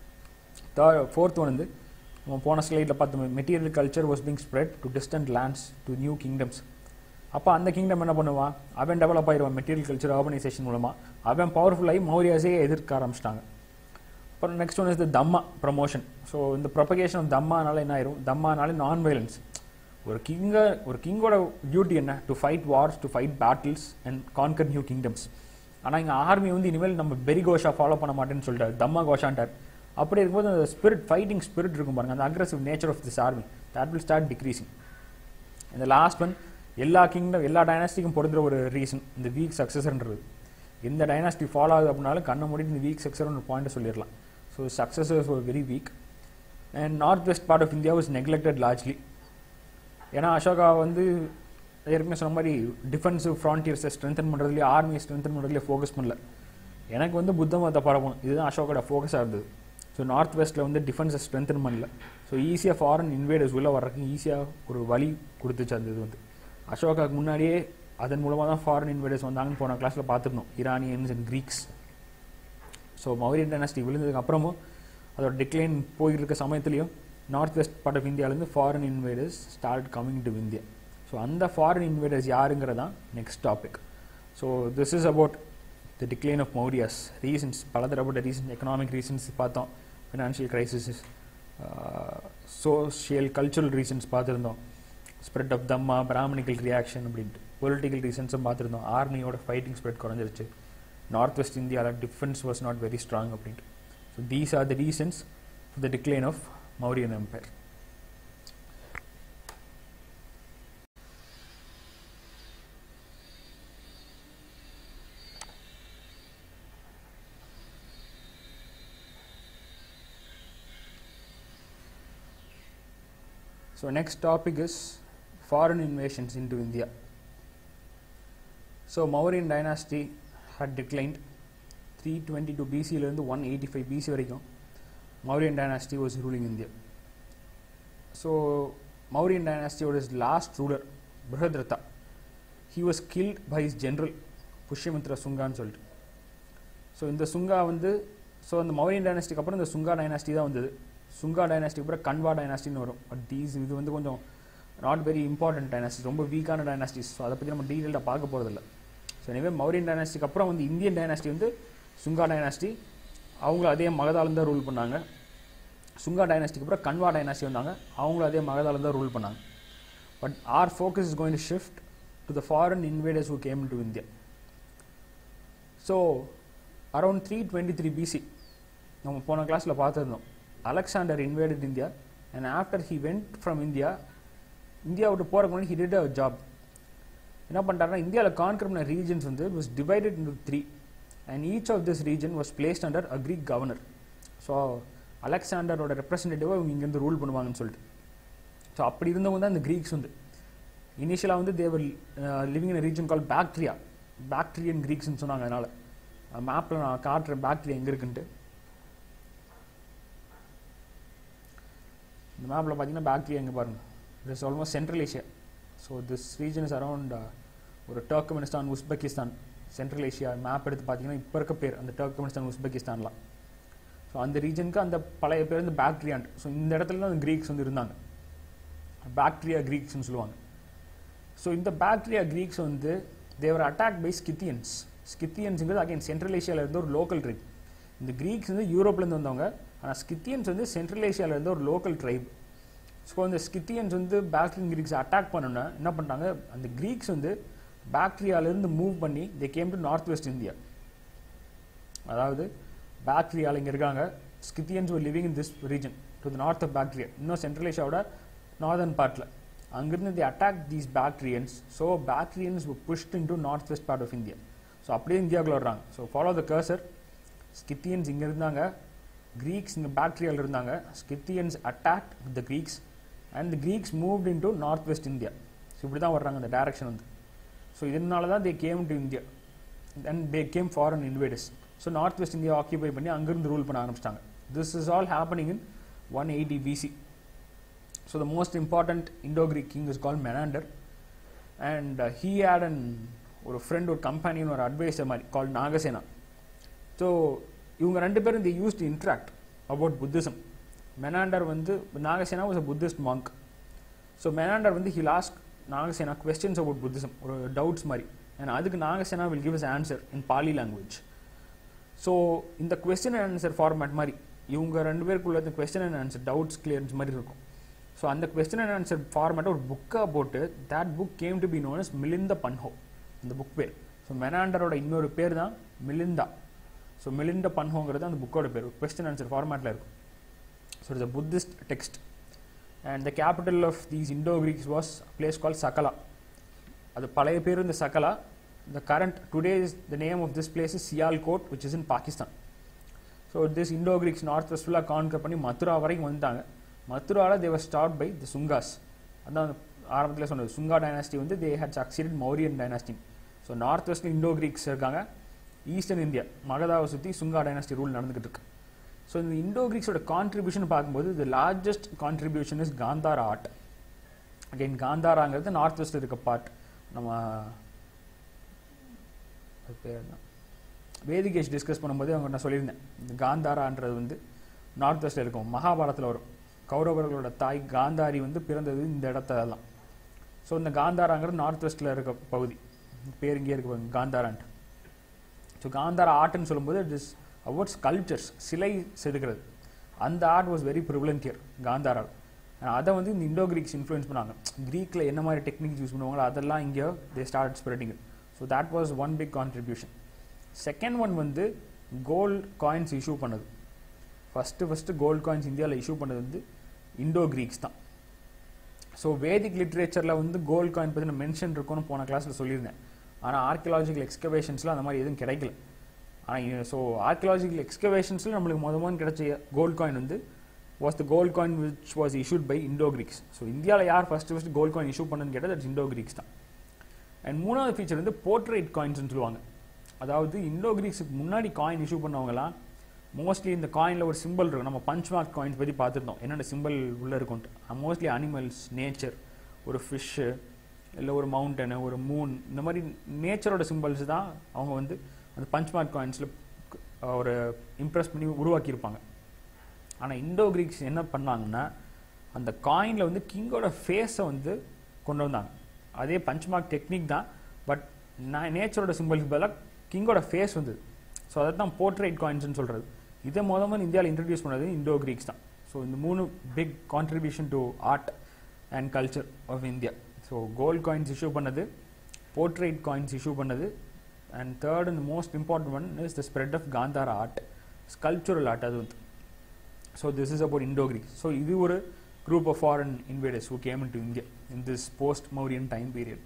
Third fourth one வந்து நம்ம போன ஸ்லைடில் பார்த்தோம், material culture was being spread to distant lands to new kingdoms. அப்போ அந்த கிங்டம் என்ன பண்ணுவான், அவன் டெவலப் ஆயிடுவான் மெட்டீரியல் கல்ச்சர் ஆர்கனைசேஷன் மூலமாக. அவன் பவர்ஃபுல்லாகி மௌரியாஸே எதிர்க்க ஆரம்பிச்சிட்டாங்க. அப்புறம் next one is the Dhamma promotion. So இந்த ப்ரொபகேஷன் ஆஃப் தம்மானால என்ன ஆயிரும், தம்மானாலே நான் வயலன்ஸ். ஒரு கிங்கை ஒரு கிங்கோட டியூட்டி என்ன, to fight wars, to fight battles and conquer new kingdoms. ஆனால் இங்கே ஆர்மி வந்து இனிமேல் நம்ம பெரி கோஷா ஃபாலோ பண்ண மாட்டேன்னு சொல்லிட்டார், தம்மா கோஷான்ட்டார். அப்படி இருக்கும்போது அந்த ஸ்பிரிட், ஃபைட்டிங் ஸ்பிரிட் இருக்கும் பாருங்க, அந்த aggressive nature of this army, that will start decreasing. இந்த லாஸ்ட் ஒன் எல்லா கிங்டம் எல்லா டைனாஸ்டிக்கும் பொறுத்துற ஒரு ரீசன், இந்த வீக் சக்ஸஸர்ன்றது. எந்த டைனாஸ்டி ஃபாலோ ஆகுது அப்படின்னாலும் கண்ணை மூடிட்டு இந்த வீக் சக்ஸர்னு ஒரு பாயிண்ட் சொல்லிடலாம். ஸோ சக்ஸஸர்ஸ் ஒரு very weak. And north west part of India was neglected largely. ஏன்னா அசோகா வந்து ஏற்கனவே சொன்ன மாதிரி டிஃபென்சிவ் ஃப்ரான்டியர்ஸை ஸ்ட்ரென்தன் பண்ணுறதுலேயே, ஆர்மியை ஸ்ட்ரென்தன் பண்ணுறதுலேயே ஃபோக்கஸ் பண்ணல. எனக்கு வந்து புத்த மதத்தை பரப்பணும், இதுதான் அசோகோட ஃபோக்கஸாக இருந்தது. ஸோ நார்த் வெஸ்ட்டில் வந்து டிஃபென்ஸை ஸ்ட்ரென்தன் பண்ணல. ஸோ ஈஸியாக ஃபாரின் இன்வேடர்ஸ் உள்ள வர்றதுக்கு ஈஸியாக ஒரு வழி கொடுத்துச்சு அந்த இது வந்து. அசோகாவுக்கு முன்னாடியே அதன் மூலமாக தான் ஃபாரின் இன்வேடர்ஸ் வந்தாங்கன்னு போன கிளாஸில் பார்த்துருந்தோம், Iranians and Greeks. So Mauryan dynasty விழுந்ததுக்கு அப்புறமும் அதோட டிக்ளைன் போயிட்டு இருக்க சமயத்துலையும் நார்த் வெஸ்ட் பார்ட் ஆஃப் இந்தியாவிலேருந்து foreign invaders start coming to India. So அந்த ஃபாரின் இன்வேடர்ஸ் யாருங்கிறதான் next topic. So this is about the decline of Mauryas. Reasons பலதரப்பட்ட ரீசன்ஸ், எக்கனாமிக் ரீசன்ஸ் பார்த்தோம், financial crisis, social cultural reasons பார்த்துருந்தோம், spread of Dhamma, Brahmanical reaction அப்படின்ட்டு. Political ரீசன்ஸும் பார்த்துருந்தோம், ஆர்மியோட fighting spread குறைஞ்சிருச்சு, நார்த் வெஸ்ட் இந்தியாவில் defence was not very strong அப்படின்ட்டு. So these are the reasons for the decline of Mauryan empire. So next topic is foreign invasions into India. So Mauryan dynasty had declined. three twenty-two B C ல இருந்து one eighty-five B C வரைக்கும் Mauryan dynasty was ruling India. So Mauryan dynasty was last ruler Brihadratha. He was killed by his general Pushyamitra Sungaன்னு சொல்லிட்டு. So இந்த சுங்கா வந்து so அந்த மௌரியன் டைனாஸ்டிக்கு அப்புறம் இந்த Shunga dynasty தான் வந்தது. சுங்கா டைனாஸ்டிக்கு அப்புறம் கன்வா டைனாஸ்டின்னு வரும். பட் தீஸ் இது வந்து கொஞ்சம் நாட் வெரி இம்பார்ட்டன்ட் டைனாஸ்டி, ரொம்ப வீக்கான டைனாஸ்டிஸ். ஸோ அதை பற்றி நம்ம டீட்டெயிலாக பார்க்க போகிறதில்ல. ஸோ எனவே மௌரியன் டைனாஸ்டிக்கு அப்புறம் வந்து இந்தியன் டைனாஸ்டி வந்து சுங்கா டைனாஸ்டி, அவங்களும் அதே மகதாலேருந்து தான் ரூல் பண்ணாங்க. சுங்கா டைனாஸ்டிக்கு அப்புறம் கன்வா டைனாஸ்டி வந்தாங்க, அவங்களும் அதே மகதாலேருந்து தான் ரூல் பண்ணாங்க. But our focus is going to shift to the foreign invaders who came to India. So around three twenty three BC நம்ம போன கிளாஸில் பார்த்துருந்தோம். Alexander invaded India and after he went from India, India விட்டு போகிறக்கு முன்னாடி he did a job. என்ன பண்ணிட்டாருன்னா, இந்தியாவில் கான்கர் பண்ண ரீஜன்ஸ் வந்து was divided into three and each of this region was placed under a Greek governor. So அலெக்சாண்டரோட ரெப்ரஸன்டேட்டிவாக இவங்க இங்கேருந்து ரூல் பண்ணுவாங்கன்னு சொல்லிட்டு. ஸோ அப்படி இருந்தவங்க தான் இந்த கிரீக்ஸ் வந்து இனிஷியலாக வந்து they were living in region call Bactria, Bactrian கிரீக்ஸ்ன்னு சொன்னாங்க. அதனால் மேப்பில் நான் காட்டுறேன் பாக்ட்ரியா எங்கே இருக்குன்ட்டு. இந்த மேப்பில் பார்த்தீங்கன்னா பாக்ட்ரியா எங்கே பாருங்கள், It is almost Central Asia. So this region is around uh, ஒரு Turkmenistan Uzbekistan central Asia map எடுத்து பார்த்தீங்கன்னா இப்போ இருக்க பேர் அந்த டர்க்மெனிஸ்தான் உஸ்பெகிஸ்தான்லாம். ஸோ அந்த ரீஜனுக்கு அந்த பழைய பேர் வந்து பாக்ட்ரியான். ஸோ இந்த இடத்துல தான் கிரீக்ஸ் வந்து இருந்தாங்க, பாக்ட்ரியா கிரீக்ஸ்னு சொல்லுவாங்க. ஸோ இந்த பாக்ட்ரியா கிரீக்ஸ் வந்து தேவர் அட்டாக் பை ஸ்கித்தியன்ஸ். ஸ்கித்தியன்ஸுங்கிறது அகைன் சென்ட்ரல் ஏஷியாவில் இருந்த ஒரு லோக்கல் ட்ரைப். இந்த கிரீக்ஸ் வந்து யூரோப்லேருந்து வந்தவங்க, ஆனால் ஸ்கித்தியன்ஸ் வந்து சென்ட்ரல் ஏஷியாவில் இருந்த ஒரு லோக்கல் ட்ரைப். ஸோ அந்த ஸ்கித்தியன்ஸ் வந்து பாக்ட்ரியன் கிரீக்ஸ் அட்டாக் பண்ணோன்னா என்ன பண்ணிட்டாங்க, அந்த கிரீக்ஸ் வந்து பாக்ட்ரியாவிலேருந்து மூவ் பண்ணி they came to north west India. அதாவது பாக்ட்ரியாவில் இங்கே இருக்காங்க, Scythians were living in this region to the north of Bactria, இன்னும் சென்ட்ரல் ஏஷியாவோட நார்தர்ன் பார்ட்டில். அங்கிருந்து they attack these Bactrians. So Bactrians pushed into north west part of India. So அப்படியே இந்தியாவுக்குள்ள வர்றாங்க. So follow the cursor. Scythians இங்கே இருந்தாங்க, Greeks இங்கே பாக்ட்ரியாவில் இருந்தாங்க. Scythians attack the Greeks and the Greeks moved into north west India. So இப்படி தான் வர்றாங்க அந்த டைரக்ஷன் வந்து. ஸோ இதனால தான் they came to India and they came foreign invaders. So north west India occupy பண்ணி அங்கிருந்து ரூல் பண்ண ஆரம்பிச்சிட்டாங்க. This is all happening in one eighty BC. So the most important Indo Greek king is called Menander. And he had an ஒரு friend, ஒரு கம்பெனின்னு ஒரு advisor மாதிரி கால் Nagasena. So இவங்க ரெண்டு பேரும் they use to interact about Buddhism. Menander வந்து Nagasena was a Buddhist monk. So Menander வந்து ஹி லாஸ்க் நாகசேனா கொஸ்டின்ஸ் அபவுட் புத்திசம், ஒரு டவுட்ஸ் மாதிரி. அண்ட் அதுக்கு Nagasena will give us answer in Pali language. So இந்த கொஸ்டின் அண்ட் ஆன்சர் ஃபார்மேட் மாதிரி இவங்க ரெண்டு பேருக்குள்ள இந்த question and answer doubts clearance மாதிரி இருக்கும். ஸோ அந்த கொஸ்டின் அண்ட் ஆன்சர் ஃபார்மேட்டை ஒரு புக்காக போட்டு that book came to be known as Milinda Panho, இந்த புக் பேர். ஸோ மெனாண்டரோட இன்னொரு பேர் தான் மிலிந்தா. ஸோ மிலிந்த பன்ஹோங்கிறது அந்த புக்கோட பேர், கொஸ்டின் ஆன்சர் ஃபார்மேட்டில் இருக்கும். So it's a Buddhist text. And the capital of these Indo Greeks was place call Sakala. அது பழைய பேர் இந்த சகலா. The current today is the name of this place is Sialkot, which is in Pakistan. So this Indo-Greeks northwest full conquer பண்ணி மதுரா வரைக்கும் வந்துட்டாங்க. மதுராவில் they were stopped by the Sungas. அதான் ஆரம்பத்தில் சொன்னது, சுங்கா டைனாஸ்டி வந்து they had succeeded Mauryan dynasty. So north west Indo Greeks இருக்காங்க, eastern India மகதாவை சுற்றி சுங்கா டைனாஸ்டி ரூல் நடந்துகிட்டு இருக்கு. ஸோ இந்த இண்டோ கிரீக்ஸோட கான்ட்ரிபியூஷன் பார்க்கும்போது the largest contribution is Gandhara art. Again காந்தாராங்கிறது நார்த் வெஸ்ட் இருக்க பார்ட். நம்ம பேர் என்ன வேதிகேஷ் டிஸ்கஸ் பண்ணும்போது அவங்க நான் சொல்லியிருந்தேன், இந்த காந்தாரான்றது வந்து நார்த் வெஸ்ட்டில் இருக்கும், மகாபாரத்தில் வரும். கௌரவர்களோட தாய் காந்தாரி வந்து பிறந்தது இந்த இடத்தெல்லாம். ஸோ இந்த காந்தாராங்கிறது நார்த் வெஸ்ட்டில் இருக்க பகுதி, பேர் இங்கே இருக்க காந்தாரான்ட்டு. ஸோ காந்தாரா ஆர்ட்னு சொல்லும்போது இட் இஸ் அபவுட் ஸ்கல்ப்சர்ஸ், சிலை செதுக்கிறது. அந்த art was very prevalent here காந்தாராவில். அதை வந்து இந்த இண்டோ கிரீக்ஸ் இன்ஃப்ளூயன்ஸ் பண்ணாங்க. க்ரீக்கில் என்ன மாதிரி டெக்னிக்ஸ் யூஸ் பண்ணுவாங்களோ அதெல்லாம் இங்கே they start spreading it. So that was one big contribution. Second one வந்து கோல்டு காயின்ஸ் இஷ்யூ பண்ணது. ஃபஸ்ட்டு ஃபஸ்ட்டு கோல்டு காயின்ஸ் இந்தியாவில் இஷ்யூ பண்ணது வந்து இண்டோ கிரீக்ஸ் தான். ஸோ வேதிக் லிட்ரேச்சரில் வந்து கோல்டு காயின் பற்றி நான் மென்ஷன் இருக்கும்னு போன கிளாஸில் சொல்லியிருந்தேன். ஆனால் ஆர்கியலாஜிக்கல் எக்ஸ்கவேஷன்ஸில் அந்த மாதிரி எதுவும் கிடைக்கல. ஆனால் ஸோ ஆர்கியலாஜிக்கல் எக்ஸ்கவேஷன்ஸில் நம்மளுக்கு மொதல் முதல் கிடைச்ச கோல்டு காயின் வந்து was the gold coin which was issued by Indo Greeks. So இந்தியாவில் யார் first first gold coin issue பண்ணுன்னு கேட்டால் தட்ஸ் இண்டோ கிரீக்ஸ் தான். அண்ட் மூணாவது ஃபீச்சர் வந்து போர்ட்ரேட் காயின்ஸ்னு சொல்லுவாங்க. அதாவது இண்டோ கிரீக்ஸுக்கு முன்னாடி காயின் இஷ்யூ பண்ணவங்கலாம் மோஸ்ட்லி இந்த காயினில் ஒரு சிம்பிள் இருக்கும். நம்ம பஞ்ச் மார்க் காயின்ஸ் பற்றி பார்த்துருந்தோம், என்னென்ன சிம்பிள் உள்ளே இருக்கும்ட்டு. மோஸ்ட்லி அனிமல்ஸ், நேச்சர், ஒரு ஃபிஷ்ஷு, இல்லை ஒரு மவுண்டனு, ஒரு மூன், இந்த மாதிரி நேச்சரோட சிம்பிள்ஸ் தான் அவங்க வந்து அந்த பஞ்ச் மார்க் காயின்ஸில் ஒரு இம்ப்ரெஸ் பண்ணி உருவாக்கியிருப்பாங்க. ஆனால் இண்டோ கிரீக்ஸ் என்ன பண்ணாங்கன்னா அந்த காயினில் வந்து கிங்கோட ஃபேஸை வந்து கொண்டு வந்தாங்க. அதே பஞ்ச் மார்க் டெக்னிக் தான், பட் நான் நேச்சரோட சிம்பிள்ஸ் பதிலாக கிங்கோட ஃபேஸ் வந்தது. ஸோ அதை தான் போர்ட்ரேட் காயின்ஸ்னு சொல்கிறது. இதை மொதல் முதல் இந்தியாவில் இன்ட்ரடியூஸ் பண்ணது இண்டோ கிரீக்ஸ் தான். ஸோ இந்த மூணு big contribution to art and culture of India. So gold coins issue பண்ணது, போர்ட்ரேட் காயின்ஸ் இஷ்யூ பண்ணது, and third and most important one is the spread of Gandhara art, sculptural art. அது வந்து so this is about Indo Greeks. So இது ஒரு group of foreign invaders who came into India in this post-Mauryan time period.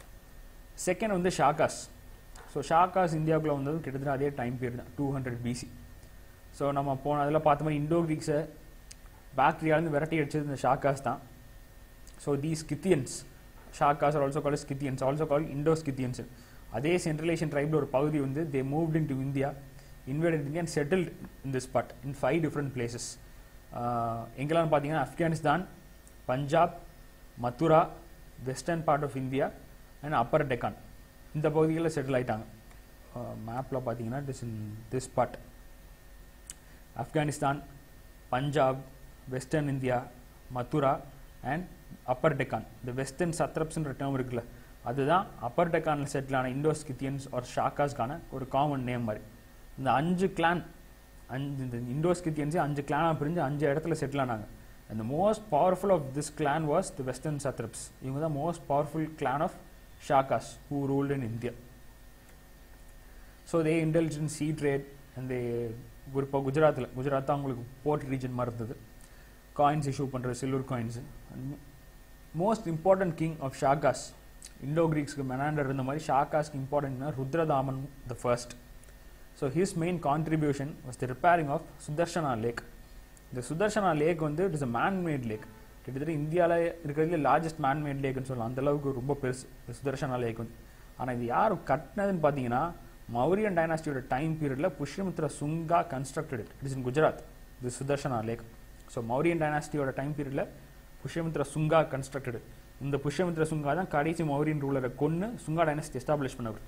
Second வந்து ஷாக்காஸ். So ஷாக்காஸ் இந்தியாவுக்குள்ள வந்தது கிட்டத்தட்ட அதே time period தான், two hundred BC. So நம்ம போன அதில் பார்த்த மாதிரி இண்டோ கிரீக்ஸை பாக்ட்ரியாலேருந்து விரட்டி அடிச்சது இந்த ஷாக்காஸ் தான். So these Scythians, Shakas are also called Scythians, also called Indo Scythians. அதே சென்ட்ரல் ஏஷியன் ட்ரைபில் ஒரு பகுதி வந்து they moved in to India, invaded India and settled in this part in five different places. எங்கெல்லாம் பார்த்தீங்கன்னா Afghanistan, Punjab, Mathura, western part of India and upper Deccan இந்த பகுதிகளில் settle ஆகிட்டாங்க. மேப்பில் பார்த்தீங்கன்னா it is in this part. Afghanistan, Punjab, western India, Mathura and upper Deccan. இந்த western சத்ரப்ஸ்ன்ற term இருக்குல்ல, அதுதான் அப்பர் டெக்கானில் செட்டில் ஆன இண்டோஸ்கித்தியன்ஸ் ஒரு ஷாக்காஸ்க்கான ஒரு காமன் நேம் மாதிரி. இந்த அஞ்சு கிளான், அஞ்சு இந்த இண்டோஸ்கித்தியன்ஸே அஞ்சு கிளானாக பிரிஞ்சு அஞ்சு இடத்துல செட்டில் ஆனாங்க. And the most powerful of this clan was the western satraps. இவங்க தான் most powerful clan of Shakas who ruled in India. So they indulge in sea trade and they ஒரு இப்போ குஜராத்தில் குஜராத் தான் அவங்களுக்கு போர்ட் ரீஜன் மாதிரி இருந்தது. காயின்ஸ் இஷ்யூ பண்ணுற silver coins. Most important king of Shakas, Indo கிரீக்ஸ்க்கு மெனாண்டர் இருந்த மாதிரி ஷாக்காஸ்க்கு இம்பார்ட்டன்ட்னா Rudradaman the first. So his main contribution was the repairing of Sudarshana lake. இந்த சுதர்ஷனா லேக் வந்து it is a manmade lake. கிட்டத்தட்ட இந்தியாவில் இருக்கிறதுல லார்ஜஸ்ட் மேன்மேட் லேக்னு சொல்லலாம். அந்தளவுக்கு ரொம்ப பெருசு சுதர்ஷனா லேக் வந்து. ஆனால் இது யார் கட்டினதுன்னு பார்த்தீங்கன்னா மௌரியன் டைனாஸ்டியோட டைம் பீரியடில் Pushyamitra Sunga constructed it. It is in Gujarat, the Sudarshana lake. So Mauryan டைனாஸ்டியோட டைம் பீரியடில் புஷ்யமித்ர சுங்கா கன்ஸ்ட்ரக்டட். இந்த புஷ்யமித்ர சுங்கா தான் கடைசி மௌரியன் ரூலரை கொன்று சுங்கா டைனாஸ்டி எஸ்டாப்ளிஷ் பண்ணவர்.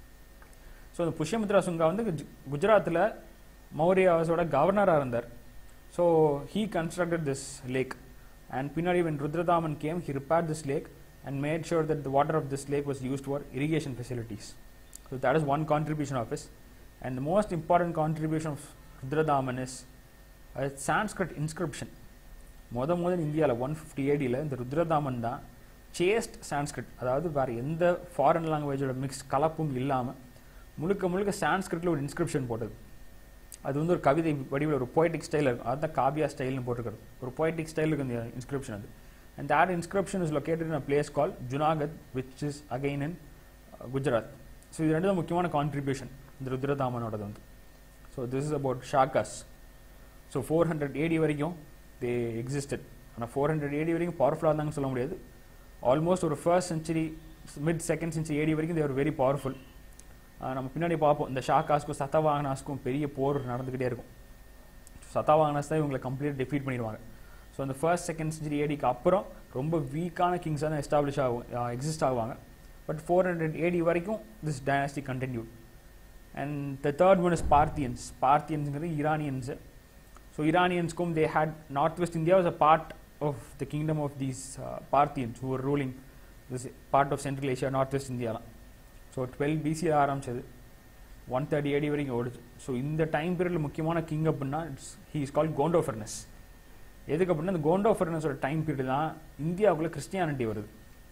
ஸோ இந்த புஷ்யமித்ரா சுங்கா வந்து குஜராத்தில் மௌரியாஸோட கவர்னராக இருந்தார். So he constructed this lake and பின்னாடி when Rudradaman came, he repaired this lake and made sure that the water of this lake was used for irrigation facilities. So that is one contribution of his. And the most important contribution of Rudradaman is a Sanskrit inscription. முத முதல் இந்தியாவில் one fifty ஏடியில் இந்த ருத்ரதாமன் தான் chaste Sanskrit, அதாவது வேறு எந்த foreign லாங்குவேஜோட mix கலப்பும் இல்லாமல் முழுக்க முழுக்க சான்ஸ்கிரிட்டில் ஒரு இன்ஸ்கிரிப்ஷன் போட்டது. அது வந்து ஒரு கவிதை வடிவில் ஒரு போய்டிக் ஸ்டைல் இருக்கும். அதுதான் காவியா ஸ்டைல்னு போட்டுருக்கிறது. ஒரு போய்டிக் ஸ்டைலுக்கு இந்த இன்ஸ்கிரிப்ஷன் அது. And that inscription is located in a place call Junagadh which is again in Gujarat. So இது ரெண்டு தான் முக்கியமான கான்ட்ரிபியூஷன் இந்த ருத்ரதாமனோடது வந்து. So this is about Shakas. So four hundred AD வரைக்கும் தே எக்ஸிஸ்டட். ஆனால் ஃபோர் ஹண்ட்ரட் ஏடி வரைக்கும் பவர்ஃபுல்லாக இருந்தாங்கன்னு சொல்ல முடியாது. ஆல்மோஸ்ட் ஒரு first century mid second century AD வரைக்கும் தே ஆர் வெரி பவர்ஃபுல். நம்ம பின்னாடி பார்ப்போம் இந்த ஷாக்காஸ்க்கும் சத்தவாகனாஸ்க்கும் பெரிய போர் நடந்துக்கிட்டே இருக்கும். சத்தவாகனாஸ் தான் இவங்களை கம்ப்ளீட் டிஃபீட் பண்ணிடுவாங்க. ஸோ அந்த ஃபர்ஸ்ட் செகண்ட் சென்ச்சுரி ஏடிக்கு அப்புறம் ரொம்ப வீக்கான கிங்ஸாக தான் எஸ்டாப்ளிஷ் ஆகும் எக்ஸிஸ்ட் ஆகுவாங்க. பட் ஃபோர் ஹண்ட்ரட் ஏடி வரைக்கும் this dynasty continue. And the third one is Parthians. பார்த்தியன்ஸுங்கிறது ஈரானியன்ஸு. ஸோ ஈரானியன்ஸ்க்கும் they had north west India was a part of the kingdom of these Parthians who are ruling this part of central Asia, north west இந்தியாலாம். So twelve பிசியில் ஆரம்பிச்சது, one thirty ஏடி வரைக்கும் ஓடுச்சு. So இந்த time பீரியடில் முக்கியமான கிங் அப்படின்னா it's he is called Gondophernes. எதுக்கு அப்படின்னா இந்த கோண்டோஃபர்னஸோட டைம் பீரியட் தான் இந்தியாவுக்குள்ளே கிறிஸ்டியானிட்டி வருது.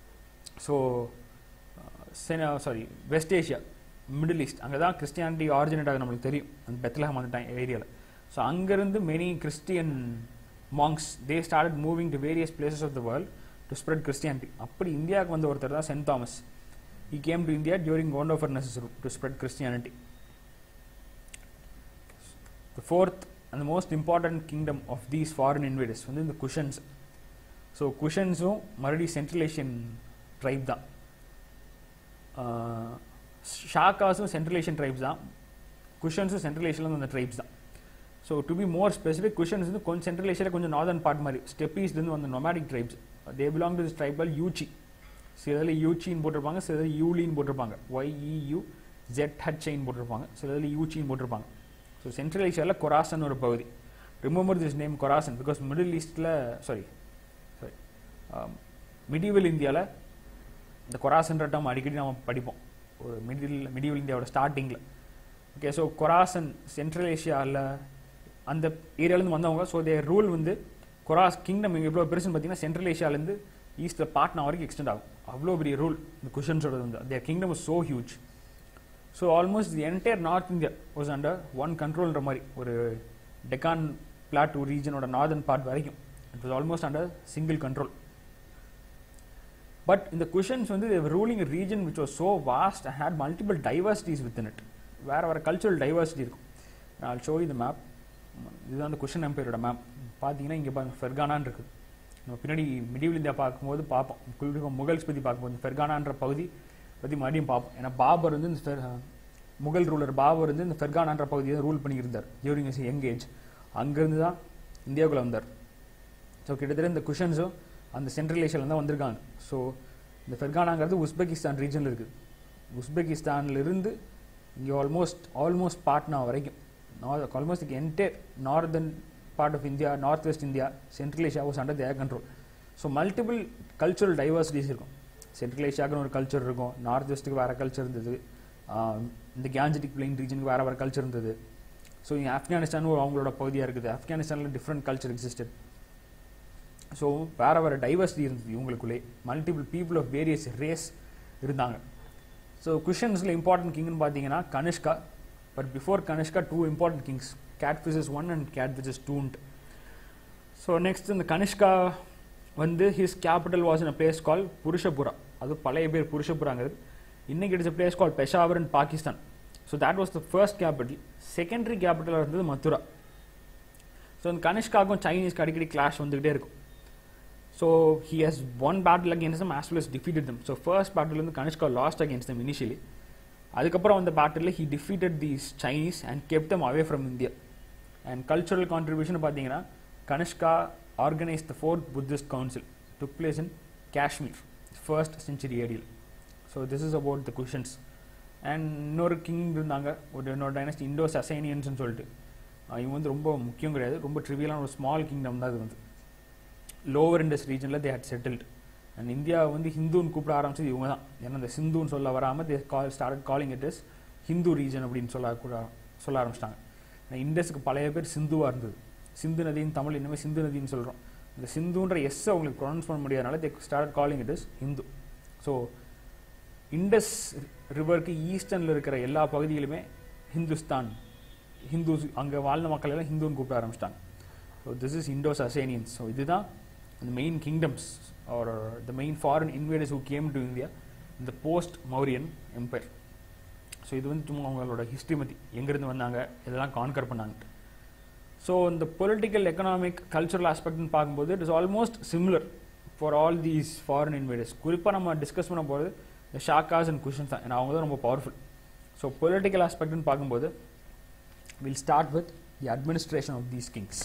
So sorry west Asia, middle east, அங்கே தான் கிறிஸ்டியானிட்டி ஆரிஜினேட் ஆகுது நம்மளுக்கு தெரியும், அந்த பெத்லஹேம் அந்த டைம் ஏரியாவில். ஸோ அங்கேருந்து many Christian monks they started moving to various places of the world to spread Christianity. அப்படி இந்தியாவுக்கு வந்த ஒருத்தர் தான் saint Thomas. He came to India during Gondopharnus to spread Christianity. The fourth and the most important kingdom of these foreign invaders வந்து இந்த cushions. So குஷன்ஸும் மறுபடியும் central Asian try தான். ஷாக்காஸும் central Asian tribes தான். குஷன்ஸும் சென்ட்ரல் ஏஷியாவில் வந்து அந்த tribes தான். So to be more specific, Kushans வந்து கொஞ்சம் சென்ட்ரல் ஏஷியாவில் கொஞ்சம் நார்தர்ன் பார்ட் மாதிரி ஸ்டெப்பீஸ்லேருந்து வந்து nomadic tribes. They belong to this tribe call Yuezhi. சிலதில் யூச்சின்னு போட்டிருப்பாங்க, சிலதில் யூலின்னு போட்டிருப்பாங்க, ஒய்இயூ ஜெட் ஹெச்ஐன்னு போட்டிருப்பாங்க, சிலதில் யூச்சின்னு போட்டிருப்பாங்க. ஸோ சென்ட்ரல் ஏஷியாவில் கொராசன் ஒரு பகுதி. Remember this name Khorasan because middle ஈஸ்டில் சாரி சாரி மிடிவல் இந்தியாவில் இந்த கொராசன்ற டேர்ம் அடிக்கடி நம்ம படிப்போம் ஒரு மிடில் மிடிவல் இந்தியாவோட ஸ்டார்டிங்கில். ஓகே, ஸோ கொராசன் சென்ட்ரல் ஏஷியாவில் அந்த ஏரியாவிலேருந்து வந்தவங்க. ஸோ தே ரூல் வந்து கொராஸ் கிங்டம் இங்கே எவ்வளோ பெருசுன்னு பார்த்தீங்கன்னா சென்ட்ரல் ஏஷியாவிலேருந்து ஈஸ்டில் பாட்னா வரைக்கும் எக்ஸ்டெண்ட் ஆகும். அவ்வளோ பெரிய ரூல் இந்த குஷன்ஸோட வந்து. Their kingdom was so huge. So almost the entire north India was under one கண்ட்ரோல்ன்ற மாதிரி ஒரு டெக்கான் பிளாட்டூ ரீஜனோட நார்தன் பார்ட் வரைக்கும் it was almost under single control. But இந்த குஷன்ஸ் வந்து their ruling region which was so vast and had multiple diversities within it. வேறு வேறு cultural diversity இருக்கும். நான் ஷோ இந்த மேப். இதுதான் அந்த குஷன் எம்பையரோட மேப். பார்த்தீங்கன்னா இங்கே பாருங்கள் ஃபெர்கானான்னு இருக்குது. நம்ம பின்னாடி மிடிவல் இந்தியா பார்க்கும்போது பார்ப்போம், குறிப்பாக முகல்ஸ் பற்றி பார்க்கும்போது ஃபெர்கானான்ற பகுதி பற்றி மறுபடியும் பார்ப்போம். ஏன்னா பாபர் வந்து இந்த முகல் ரூலர் பாபர் வந்து இந்த ஃபெர்கானான்ற பகுதியை ரூல் பண்ணியிருந்தார் டியூரிங் இஸ் யங் ஏஜ். அங்கேருந்து தான் இந்தியாவுக்குள்ளே வந்தார். ஸோ கிட்டத்தட்ட இந்த குஷன்ஸும் அந்த சென்ட்ரல் ஏஷியாவில் தான் வந்திருக்காங்க. ஸோ இந்த ஃபெர்கானாங்கிறது உஸ்பெகிஸ்தான் ரீஜனில் இருக்குது. உஸ்பெகிஸ்தான்லேருந்து இங்கே ஆல்மோஸ்ட் ஆல்மோஸ்ட் பாட்னா வரைக்கும் north almost entire northern part of India, north west India, central Asia was under their control. So multiple cultural diversities இருக்கும். சென்ட்ரல் ஏஷியாவுக்குன்னு ஒரு கல்ச்சர் இருக்கும், நார்த் வெஸ்ட்டுக்கு வேறு கல்ச்சர் இருந்தது, இந்த கேஞ்சடிக் பிளைன் ரீஜனுக்கு வேறு வேறு கல்ச்சர் இருந்தது. ஸோ இங்கே ஆப்கானிஸ்தான் ஒரு அவங்களோட பகுதியாக இருக்குது. ஆப்கானிஸ்தானில் டிஃப்ரெண்ட் கல்ச்சர் எக்ஸிஸ்டட். ஸோ வேறு வேறு டைவர்சிட்டி இருந்தது இவங்களுக்குள்ளே. Multiple people of various race இருந்தாங்க. ஸோ குஷன்ஸில் இம்பார்ட்டன்ட் கிங்னு பார்த்தீங்கன்னா Kanishka. But before Kanishka two important kings, Kadphises one and Kadphises டூன்ட். ஸோ நெக்ஸ்ட் இந்த கனிஷ்கா வந்து his capital was in a place call Purushapura. அது பழைய பேர் புருஷபுராங்கிறது. இன்னைக்கு it's a place call Peshawar in Pakistan. So that was the first capital. Secondary கேபிட்டலாக இருந்தது மதுரா. ஸோ இந்த கனிஷ்காவுக்கும் சைனீஸ்க்கு அடிக்கடி கிளாஷ் வந்துகிட்டே இருக்கும். So he has one battle against them as well as defeated them. So first battle வந்து Kanishka lost against them initially. அதுக்கப்புறம் அந்த battle he defeated these Chinese and kept them away from India. And cultural contribution பார்த்தீங்கன்னா Kanishka organized the fourth Buddhist council. It took place in Kashmir, first century A D. So this is about the Kushans. And இன்னொரு king இருந்தாங்க, ஒரு இன்னொரு dynasty Indo சசேனியன்ஸ்னு சொல்லிட்டு. இவங்க வந்து ரொம்ப முக்கியம் கிடையாது, ரொம்ப ட்ரிவியலான ஒரு ஸ்மால் கிங்டம் தான். இது வந்து லோவர் இண்டஸ் ரீஜனில் they had settled. And India வந்து ஹிந்துன்னு கூப்பிட ஆரம்பிச்சது இவங்க தான். ஏன்னா இந்த சிந்துன்னு சொல்ல வராமல் they call start calling it is Hindu region அப்படின்னு சொல்ல கூட சொல்ல ஆரம்பிச்சிட்டாங்க. இண்டஸ்க்கு பழைய பேர் சிந்துவாக இருந்தது. சிந்து நதின்னு தமிழ் இன்னுமே சிந்து நதின்னு சொல்கிறோம். இந்த சிந்துன்ற எஸ் அவங்களுக்கு ப்ரொனவுன்ஸ் பண்ண முடியாதனால they start calling it is Hindu. So Indus ரிவருக்கு ஈஸ்டர்னில் இருக்கிற எல்லா பகுதியிலுமே ஹிந்துஸ்தான், ஹிந்துஸ் அங்கே வாழ்ந்த மக்கள் எல்லாம் ஹிந்துன்னு கூப்பிட ஆரம்பிச்சிட்டாங்க. So this is Indo Sassanians. So இதுதான் இந்த main kingdoms are the main foreign invaders who came to India இந்த போஸ்ட் மௌரியன் எம்பையர். ஸோ இது வந்து சும்மா அவங்களோட ஹிஸ்ட்ரி பற்றி எங்கேருந்து வந்தாங்க, இதெல்லாம் கான்கர் பண்ணாங்க. ஸோ இந்த பொலிட்டிக்கல், எக்கனாமிக், கல்ச்சுரல் ஆஸ்பெக்ட்னு பார்க்கும்போது it is almost similar for all these foreign invaders. குறிப்பாக நம்ம டிஸ்கஸ் பண்ண போகிறது இந்த ஷாக்காஸ் அண்ட் குஷன்ஸ் தான். ஏன்னா அவங்க தான் ரொம்ப பவர்ஃபுல். ஸோ பொலிட்டிக்கல் ஆஸ்பெக்ட்னு பார்க்கும்போது will start with the administration of these kings.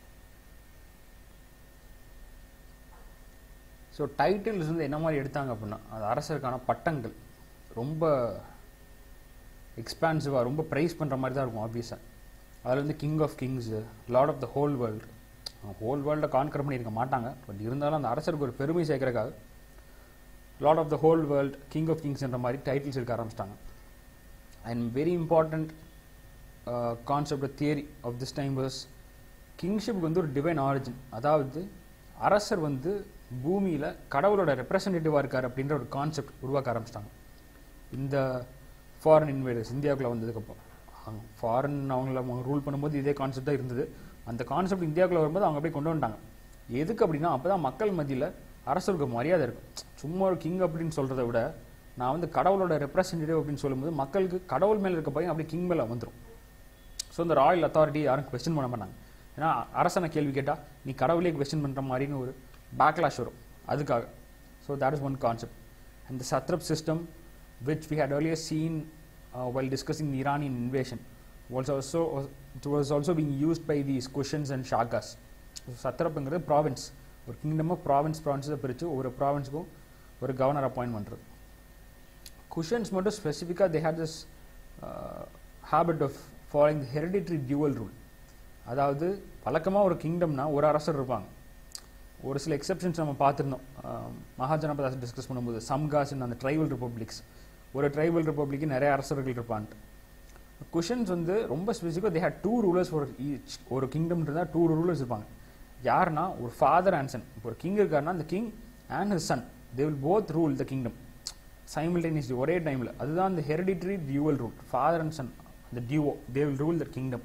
So titles வந்து என்ன மாதிரி எடுத்தாங்க அப்படின்னா, அது அரசருக்கான பட்டங்கள் ரொம்ப எக்ஸ்பான்சிவாக, ரொம்ப ப்ரைஸ் பண்ணுற மாதிரி தான் இருக்கும் ஆப்வியஸாக. அதில் வந்து king of kings, lord of the whole world. Whole வேர்ல்டை கான்கர் பண்ணியிருக்க மாட்டாங்க, பட் இருந்தாலும் அந்த அரசருக்கு ஒரு பெருமை சேர்க்கறதுக்காக lord of the whole world, king of kings என்ற மாதிரி டைட்டில்ஸ் இருக்க ஆரம்பிச்சிட்டாங்க. And very important concept theory of this time was கிங்ஷிப்புக்கு வந்து ஒரு டிவைன் ஆரிஜின். அதாவது அரசர் வந்து பூமியில் கடவுளோட ரெப்ரசன்டேட்டிவாக இருக்கார் அப்படின்ற ஒரு கான்செப்ட் உருவாக்க ஆரம்பிச்சிட்டாங்க இந்த ஃபாரின் இன்வேடர்ஸ் இந்தியாவுக்குள்ளே வந்ததுக்கப்புறம். ஃபாரின் அவங்கள அவங்க ரூல் பண்ணும்போது இதே கான்செப்ட் தான் இருந்தது. அந்த கான்செப்ட் இந்தியாவுக்குள்ள வரும்போது அவங்க அப்படியே கொண்டு வந்துட்டாங்க. எதுக்கு அப்படின்னா, அப்போ தான் மக்கள் மத்தியில் அரசருக்கு மரியாதை இருக்கும். சும்மா ஒரு கிங் அப்படின்னு சொல்கிறத விட நான் வந்து கடவுளோட ரெப்ரசன்டேட்டிவ் அப்படின்னு சொல்லும்போது மக்களுக்கு கடவுள் மேலே இருக்க பையன் அப்படி கிங் மேலே வந்துடும். ஸோ இந்த ராயல் அத்தாரிட்டி யாரும் கொஸ்டின் பண்ண மாட்டாங்க. ஏன்னா அரசனை கேள்வி கேட்டால் நீ கடவுளே கொஸ்டின் பண்ணுற மாதிரின்னு ஒரு பேக்லாஷ் வரும் அதுக்காக. So that is one concept. And the satrap system which we had earlier seen Uh, while discussing the Iranian invasion was also it was also being used by these Kushans and Shakas. சத்ரப்ங்கிறது province, ஒரு கிங்டமாக province ப்ராவின்ஸை பிரித்து ஒரு ப்ராவின்ஸுக்கும் ஒரு governor appoint பண்ணுறது. Kushans மட்டும் ஸ்பெசிஃபிக்காக they had this habit of following the hereditary dual rule. அதாவது வழக்கமாக ஒரு கிங்டம்னா ஒரு அரசர் இருப்பாங்க. ஒரு சில எக்ஸப்ஷன்ஸ் நம்ம பார்த்துருந்தோம் மகாஜனபதாஸ் டிஸ்கஸ் பண்ணும்போது. சம்காஸ் அந்த ட்ரைபல் ரிப்பப்ளிக்ஸ், ஒரு ட்ரைபல் ரிப்பப்ளிக்கு நிறைய அரசர்கள் இருப்பான்ட்டு. குஷன்ஸ் வந்து ரொம்ப ஸ்பெசிஃபிக்காக they had two rulers for each. ஒரு கிங்டம் இருந்தால் டூ ரூலர்ஸ் இருப்பாங்க. யாருன்னா ஒரு ஃபாதர் அண்ட் சன். இப்போ ஒரு கிங் இருக்காருன்னா அந்த king and his son they will both rule the kingdom simultaneously, ஒரே டைமில். அதுதான் அந்த hereditary dual rule. Father and son, the duo, they will rule the kingdom.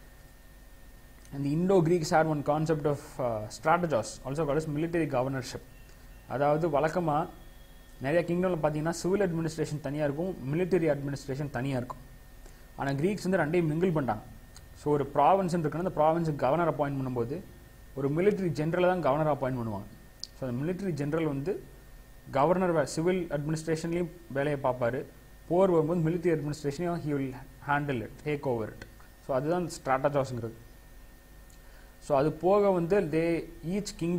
And the Indo-Greeks had one concept of uh, strategos, also called as military governorship. அதாவது வழக்கமாக நிறைய கிங்டமில் பார்த்தீங்கன்னா civil administration தனியாக இருக்கும், மிலிட்டரி அட்மினிஸ்ட்ரேஷன் தனியாக இருக்கும். ஆனால் Greeks வந்து ரெண்டையும் மிங்கிள் பண்ணிட்டாங்க. ஸோ ஒரு ப்ராவின்ஸ் இருக்குன்னா அந்த ப்ராவின்ஸுக்கு கவர்னர் அப்பாயிண்ட் பண்ணும்போது ஒரு மிலிட்டரி ஜென்ரலை தான் கவர்னர் அப்பாயிண்ட் பண்ணுவாங்க. ஸோ அந்த மிலிட்டரி ஜென்ரல் வந்து கவர்னர் சிவில் அட்மினிஸ்ட்ரேஷன்லேயும் வேலையை பார்ப்பார், போர் வரும்போது மிலிட்டரி அட்மினிஸ்ட்ரேஷனையும் he will handle it, take over it. So அதுதான் ஸ்ட்ராட்டஜாஸ்ங்கிறது. ஸோ அது போக வந்து they each kingdom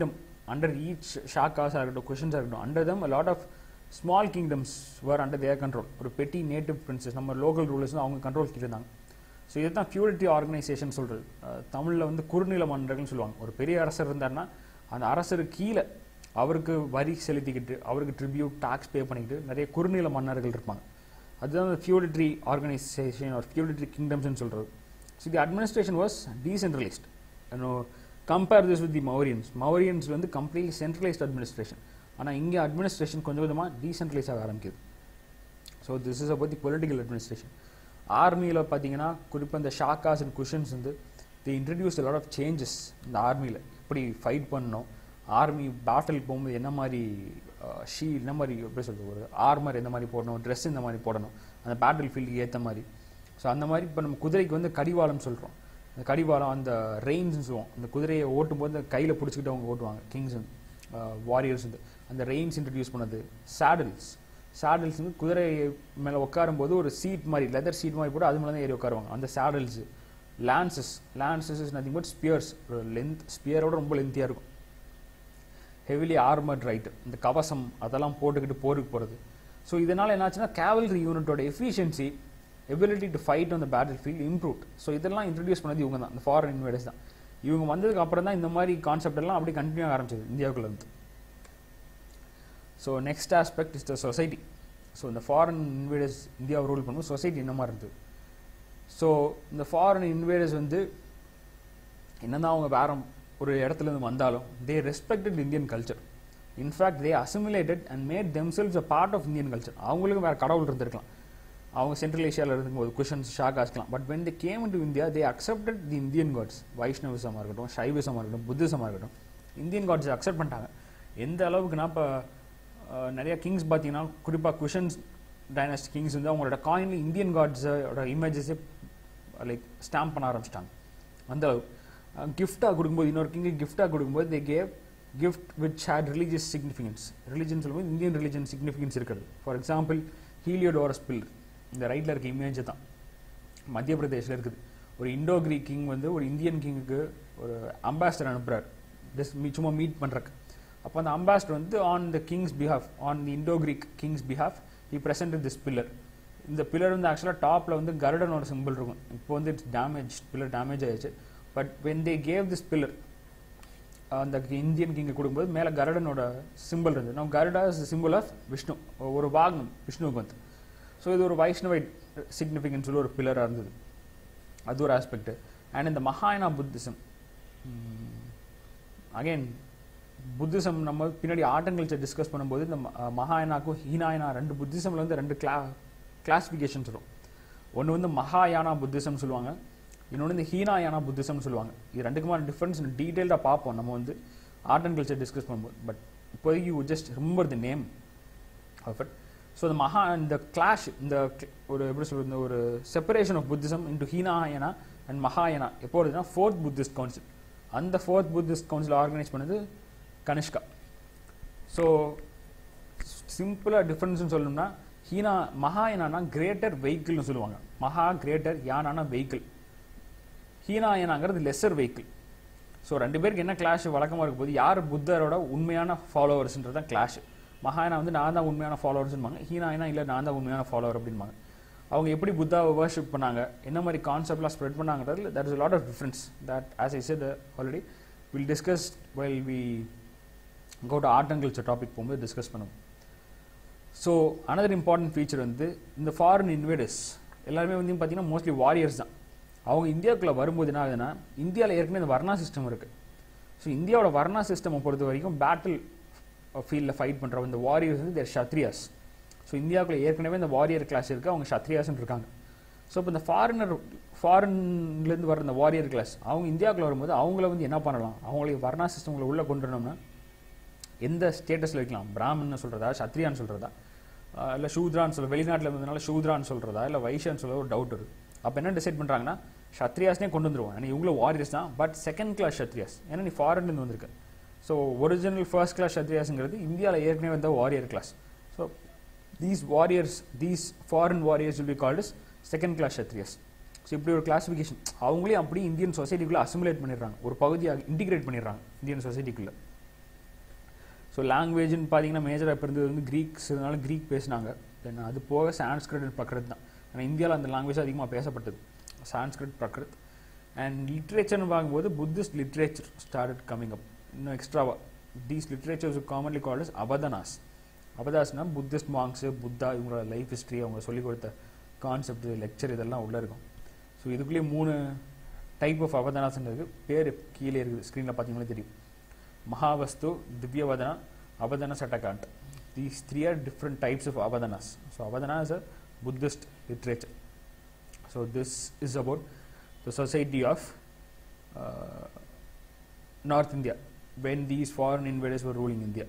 under each ஷாக்காஸாக இருக்கட்டும், குஷன்ஸாக இருக்கட்டும், under them a lot of small kingdoms were under their control. ஒரு பெட்டி நேட்டிவ் பிரின்சஸ், நம்ம லோக்கல் ரூலர்ஸ் அவங்க கண்ட்ரோல் கீழே இருந்தாங்க. ஸோ இதை தான் ஃபியூடலிட்டி ஆர்கனைசேஷன் சொல்கிறது. தமிழில் வந்து குறுநில மன்னர்கள்னு சொல்லுவாங்க. ஒரு பெரிய அரசர் இருந்தாருன்னா அந்த அரசருக்கு கீழே அவருக்கு வரி செலுத்திக்கிட்டு, அவருக்கு ட்ரிபியூட் டாக்ஸ் பே பண்ணிக்கிட்டு நிறைய குறுநில மன்னர்கள் இருப்பாங்க. அதுதான் ஃபியூடலிட்டி ஆர்கனைசேஷன் ஒரு ஃபியூடலிட்டி கிங்டம்ஸ்னு சொல்கிறது. So the administration was decentralised. Compare this with the Mauryans. Mauryans வந்து கம்ப்ளீட்லி சென்ட்ரலைஸ்ட் அட்மினிஸ்ட்ரேஷன். ஆனால் இங்கே அட்மினிஸ்ட்ரேஷன் கொஞ்சம் கொஞ்சமாக டீசென்ட்ரலைஸ் ஆக ஆரம்பிக்குது. So this is about the political administration. ஆர்மியில் பார்த்தீங்கன்னா குறிப்பாக இந்த ஷாக்காஸ் அண்ட் குஷன்ஸ் வந்து the introduce a lot of changes இந்த ஆர்மியில். எப்படி ஃபைட் பண்ணணும், ஆர்மி பேட்டில் போகும்போது என்ன மாதிரி ஷீ என்ன மாதிரி எப்படி சொல்கிறது, ஒரு ஆர்மர் எந்த மாதிரி போடணும், ட்ரெஸ் இந்த மாதிரி போடணும், அந்த பேட்டில் ஃபீல்டுக்கு ஏற்ற மாதிரி. ஸோ அந்த மாதிரி இப்போ நம்ம குதிரைக்கு வந்து கடிவாளம் சொல்கிறோம். அந்த கடிவாளம் அந்த ரெயின்ஸ்னு சொல்லுவோம். அந்த குதிரையை ஓட்டும்போது அந்த கையில் பிடிச்சிக்கிட்டு அவங்க ஓட்டுவாங்க கிங்ஸ் வாரியர்ஸ் வந்து. அந்த ரெயின்ஸ் இன்ட்ரடியூஸ் பண்ணது. சேடில்ஸ் சேடில்ஸ் வந்து குதிரை மேலே உட்காரும்போது ஒரு சீட் மாதிரி லெதர் சீட் மாதிரி போட்டு அது மேலே தான் ஏறி உட்காருவாங்க. அந்த saddles. Lances lances is nothing but spears. ஒரு லென்த் ஸ்பியரோட ரொம்ப லென்த்தியாக இருக்கும். ஹெவிலி ஆர்மர்ட் ரைட்டு, இந்த கவசம் அதெல்லாம் போட்டுக்கிட்டு போருக்கு போகிறது. ஸோ இதனால் என்னாச்சுன்னா கேவல்ரி யூனிட்டோட efficiency, ability to fight on the battlefield improved. So இதெல்லாம் இன்ட்ரடியூஸ் பண்ணது இவங்க தான், இந்த ஃபாரின் இன்வேடர்ஸ் தான். இவங்க வந்ததுக்கு அப்புறம் தான் இந்த மாதிரி கான்செப்ட் எல்லாம் அப்படி கண்டினியூ ஆக ஆரம்பிச்சது இந்தியாவுக்குள்ள இருந்து. So next aspect is the society. So இந்த ஃபாரின் இன்வேடர்ஸ் இந்தியாவை ரூல் பண்ணும்போது சொசைட்டி என்ன மாதிரி இருந்தது. ஸோ இந்த ஃபாரின் இன்வேடர்ஸ் வந்து என்னதான் அவங்க வேற ஒரு இடத்துலேருந்து வந்தாலும் they respected Indian culture. In fact they assimilated and made themselves a part of Indian culture. அவங்களுக்கும் வேறு கடவுள் இருந்திருக்கலாம், அவங்க சென்ட்ரல் ஏஷியாவில் இருக்கும்போது குஷன்ஸ் ஷாக்காஸ்க்கலாம். But when they came in to India they accepted the Indian gods. வைஷ்ணவிசமாக இருக்கட்டும், சைவிசமாக இருக்கட்டும், புத்திசமாக இருக்கட்டும், இந்தியன் காட்ஸ் அக்செப்ட் பண்ணிட்டாங்க. எந்த அளவுக்குன்னா இப்போ நிறைய கிங்ஸ் பார்த்தீங்கன்னா குறிப்பாக குஷன்ஸ் டைனஸ்டி கிங்ஸ் வந்து அவங்களோட காயினில் இந்தியன் காட்ஸோட இமேஜஸே லைக் ஸ்டாம்ப் பண்ண ஆரம்பிச்சிட்டாங்க. அந்த அளவு கிஃப்டாக கொடுக்கும்போது, இன்னொரு கிங்கு கிஃப்டாக கொடுக்கும்போது they gave gift which had religious significance. Religion சொல்லும்போது இந்தியன் ரிலிஜன் சிக்னிஃபிகன்ஸ் இருக்கிறது. ஃபார் எக்ஸாம்பிள் ஹீலியோடோரஸ் பில்லர், இந்த ரைட்டில் இருக்க இமேஜ் தான் மத்திய பிரதேஷில் இருக்குது. ஒரு இண்டோ கிரீக் கிங் வந்து ஒரு இந்தியன் கிங்குக்கு ஒரு அம்பாசிடர் அனுப்புகிறார், ஜஸ்ட் மீ சும்மா மீட் பண்ணுறக்கு. அப்போ அந்த அம்பாசிடர் வந்து on the king's behalf, on the Indo Greek kings behalf he presented this pillar. இந்த பில்லர் வந்து ஆக்சுவலாக டாப்பில் வந்து கருடனோட சிம்பிள் இருக்கும். இப்போ வந்து இட்ஸ் டேமேஜ், பில்லர் டேமேஜ் ஆயிடுச்சு. But when they gave this pillar அந்த இந்தியன் கிங்கை கொடுக்கும்போது மேலே கருடனோட சிம்பிள் இருந்தது. நம்ம Garuda is symbol of Vishnu, ஒரு வாகனம் விஷ்ணுவுக்கு வந்து. ஸோ இது ஒரு வைஷ்ணவைட் சிக்னிஃபிகன்ஸ் உள்ள ஒரு பில்லராக இருந்தது. அது ஒரு ஆஸ்பெக்ட். அண்ட் இந்த மகாயானா புத்திசம், அகெயின் புத்திசம் நம்ம பின்னாடி ஆர்ட் அண்ட் கல்ச்சர் டிஸ்கஸ் பண்ணும்போது இந்த மகாயானாக்கும் ஹீனாயனா ரெண்டு புத்திசமில் வந்து ரெண்டு கிளா கிளாஸிஃபிகேஷன் சொல்லுவோம். ஒன்று வந்து மகாயானா புத்திசம் சொல்லுவாங்க, இன்னொன்று இந்த ஹீனாயானா புத்திசம்னு சொல்லுவாங்க. இது ரெண்டுக்குமான டிஃப்ரென்ஸ் டீட்டெயில்டாக பார்ப்போம் நம்ம வந்து ஆர்ட் அண்ட் கல்ச்சர் டிஸ்கஸ் பண்ணும்போது. பட் இப்போதைக்கு you just remember the name of it. So இந்த மகா இந்த கிளாஷ், இந்த ஒரு எப்படி சொல்கிறது, ஒரு separation of Buddhism into Hinayana and மகாயானா எப்போ வருதுன்னா ஃபோர்த் புத்திஸ்ட் கவுன்சில். அந்த ஃபோர்த் புத்திஸ்ட் கவுன்சில் ஆர்கனைஸ் பண்ணது கனிஷ்கா. ஸோ சிம்பிளாக டிஃப்ரென்ஸ்னு சொல்லணும்னா ஹீனா மகாயானா கிரேட்டர் வெஹிக்கிள்னு சொல்லுவாங்க. மகா கிரேட்டர், யானானா வெஹிக்கிள், ஹீனாயனாங்கிறது லெஸர் வெஹிக்கிள். ஸோ ரெண்டு பேருக்கு என்ன கிளாஷ் வழக்கமாக இருக்கும் போது யார் புத்தரோட உண்மையான ஃபாலோவர்ஸ்ன்றது தான் கிளாஷ். மகாயானா வந்து நான் தான் உண்மையான ஃபாலோவர்ஸ்ன்பாங்க, ஹீனாயனா இல்லை நான் தான் உண்மையான ஃபாலோவர் அப்படின்பாங்க. அவங்க எப்படி புத்தாவை வர்ஷிப் பண்ணாங்க, என்ன மாதிரி கான்செப்ட்லாம் ஸ்ப்ரெட் பண்ணாங்கிறது that is a lot of difference that as I said already we'll discuss while we go to art and culture topic போகும்போது டிஸ்கஸ் பண்ணுவோம். ஸோ another important feature வந்து இந்த ஃபாரின் இன்வேடர்ஸ் எல்லாருமே வந்து பார்த்தீங்கன்னா மோஸ்ட்லி வாரியர்ஸ் தான். அவங்க இந்தியாவுக்குள்ளே வரும்போது என்ன ஆகுதுன்னா இந்தியாவில் ஏற்கனவே இந்த வர்ணா சிஸ்டம் இருக்குது. ஸோ இந்தியாவோட வர்ணா சிஸ்டம் பொறுத்த வரைக்கும் பேட்டில் ஃபீல்டில் ஃபைட் பண்ணுற இந்த வாரியர்ஸ் வந்து தேர் ஷத்ரியாஸ். ஸோ இந்தியாவுக்குள்ள ஏற்கனவே இந்த வாரியர் கிளாஸ் இருக்குது, அவங்க ஷத்ரியாஸ்ன்னு இருக்காங்க. ஸோ இப்போ இந்த ஃபாரினர் ஃபாரின்லேருந்து வர இந்த வாரியர் கிளாஸ் அவங்க இந்தியாவுக்குள்ள வரும்போது அவங்கள வந்து என்ன பண்ணலாம், அவங்களுக்கு வர்ணா சிஸ்டங்களை உள்ளே கொண்டு வரணும்னா எந்த ஸ்டேட்டஸில் வைக்கலாம், பிராமன்னு சொல்கிறதா, சத்ரியான்னு சொல்கிறதா, இல்லை சூத்ரான்னு சொல்ல, வெளிநாட்டில் இருந்ததுனால சூத்ரான்னு சொல்கிறதா, இல்லை வைஷ்யான்னு சொல்ல ஒரு டவுட் இருக்குது. அப்போ என்ன டிசைட் பண்ணுறாங்கன்னா ஷத்ரியாஸ்னே கொண்டு வந்துருவோம். ஏன்னா இவங்களும் வாரியர்ஸ் தான், பட் செகண்ட் கிளாஸ் ஷத்ரியாஸ், ஏன்னா நீ ஃபாரின்லேருந்து வந்திருக்க. ஸோ ஒரிஜினல் ஃபர்ஸ்ட் கிளாஸ் ஷத்ரியாஸுங்கிறது இந்தியாவில் ஏற்கனவே வந்த warrior class. So these warriors these foreign warriors will be called is second class Kshatriyas. So இப்படி ஒரு கிளாஸிஃபிகேஷன் அவங்களே அப்படி இந்தியன் சொசைட்டிக்குள்ளே அசிமுலேட் பண்ணிடுறாங்க, ஒரு பகுதியாக இன்டிகிரேட் பண்ணிடுறாங்க இந்தியன் சொசைட்டிக்குள்ளே. ஸோ லாங்குவேஜ்னு பார்த்தீங்கன்னா மேஜராக இப்போ இருந்தது வந்து க்ரீக்ஸ் இதனால க்ரீக் பேசினாங்க. தென் அது போக சான்ஸ்கிரிட் அண்ட் ப்ரக்ருத் தான். ஆனால் இந்தியாவில் அந்த லாங்குவேஜ் அதிகமாக பேசப்பட்டது, சான்ஸ்கிரிட் ப்ரக்ருத். அண்ட் லிட்ரேச்சர்னு பார்க்கும்போது Buddhist literature started coming up இன்னும் எக்ஸ்ட்ராவாக. These literatures commonly called as Avadanas. அவதாஸ்னா புத்திஸ்ட் மாங்க்ஸு, புத்தா இவங்களோட லைஃப் ஹிஸ்ட்ரி, அவங்க சொல்லிக் கொடுத்த கான்செப்ட், லெக்சர் இதெல்லாம் உள்ளே இருக்கும். ஸோ இதுக்குள்ளேயே மூணு டைப் ஆஃப் அவதானாஸ்ன்றது பேர் கீழே இருக்குது, ஸ்க்ரீனில் பார்த்தீங்கன்னா தெரியும். Mahavastu, Divyavadana, Avadana Shataka. These three are different types of avadanas. So avadana is a Buddhist literature. So this is about the society of uh, North India when these foreign invaders were ruling India.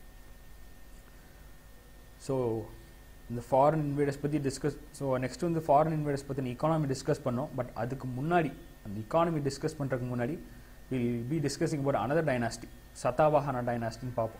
So இந்த foreign invaders பற்றி discuss so next வந்து foreign invaders பற்றி economy discuss பண்ணோம். But அதுக்கு முன்னாடி அந்த economy discuss பண்ணுறதுக்கு முன்னாடி will be discussing about another dynasty, Satavahana டைனாஸ்டின்னு பார்ப்போம்.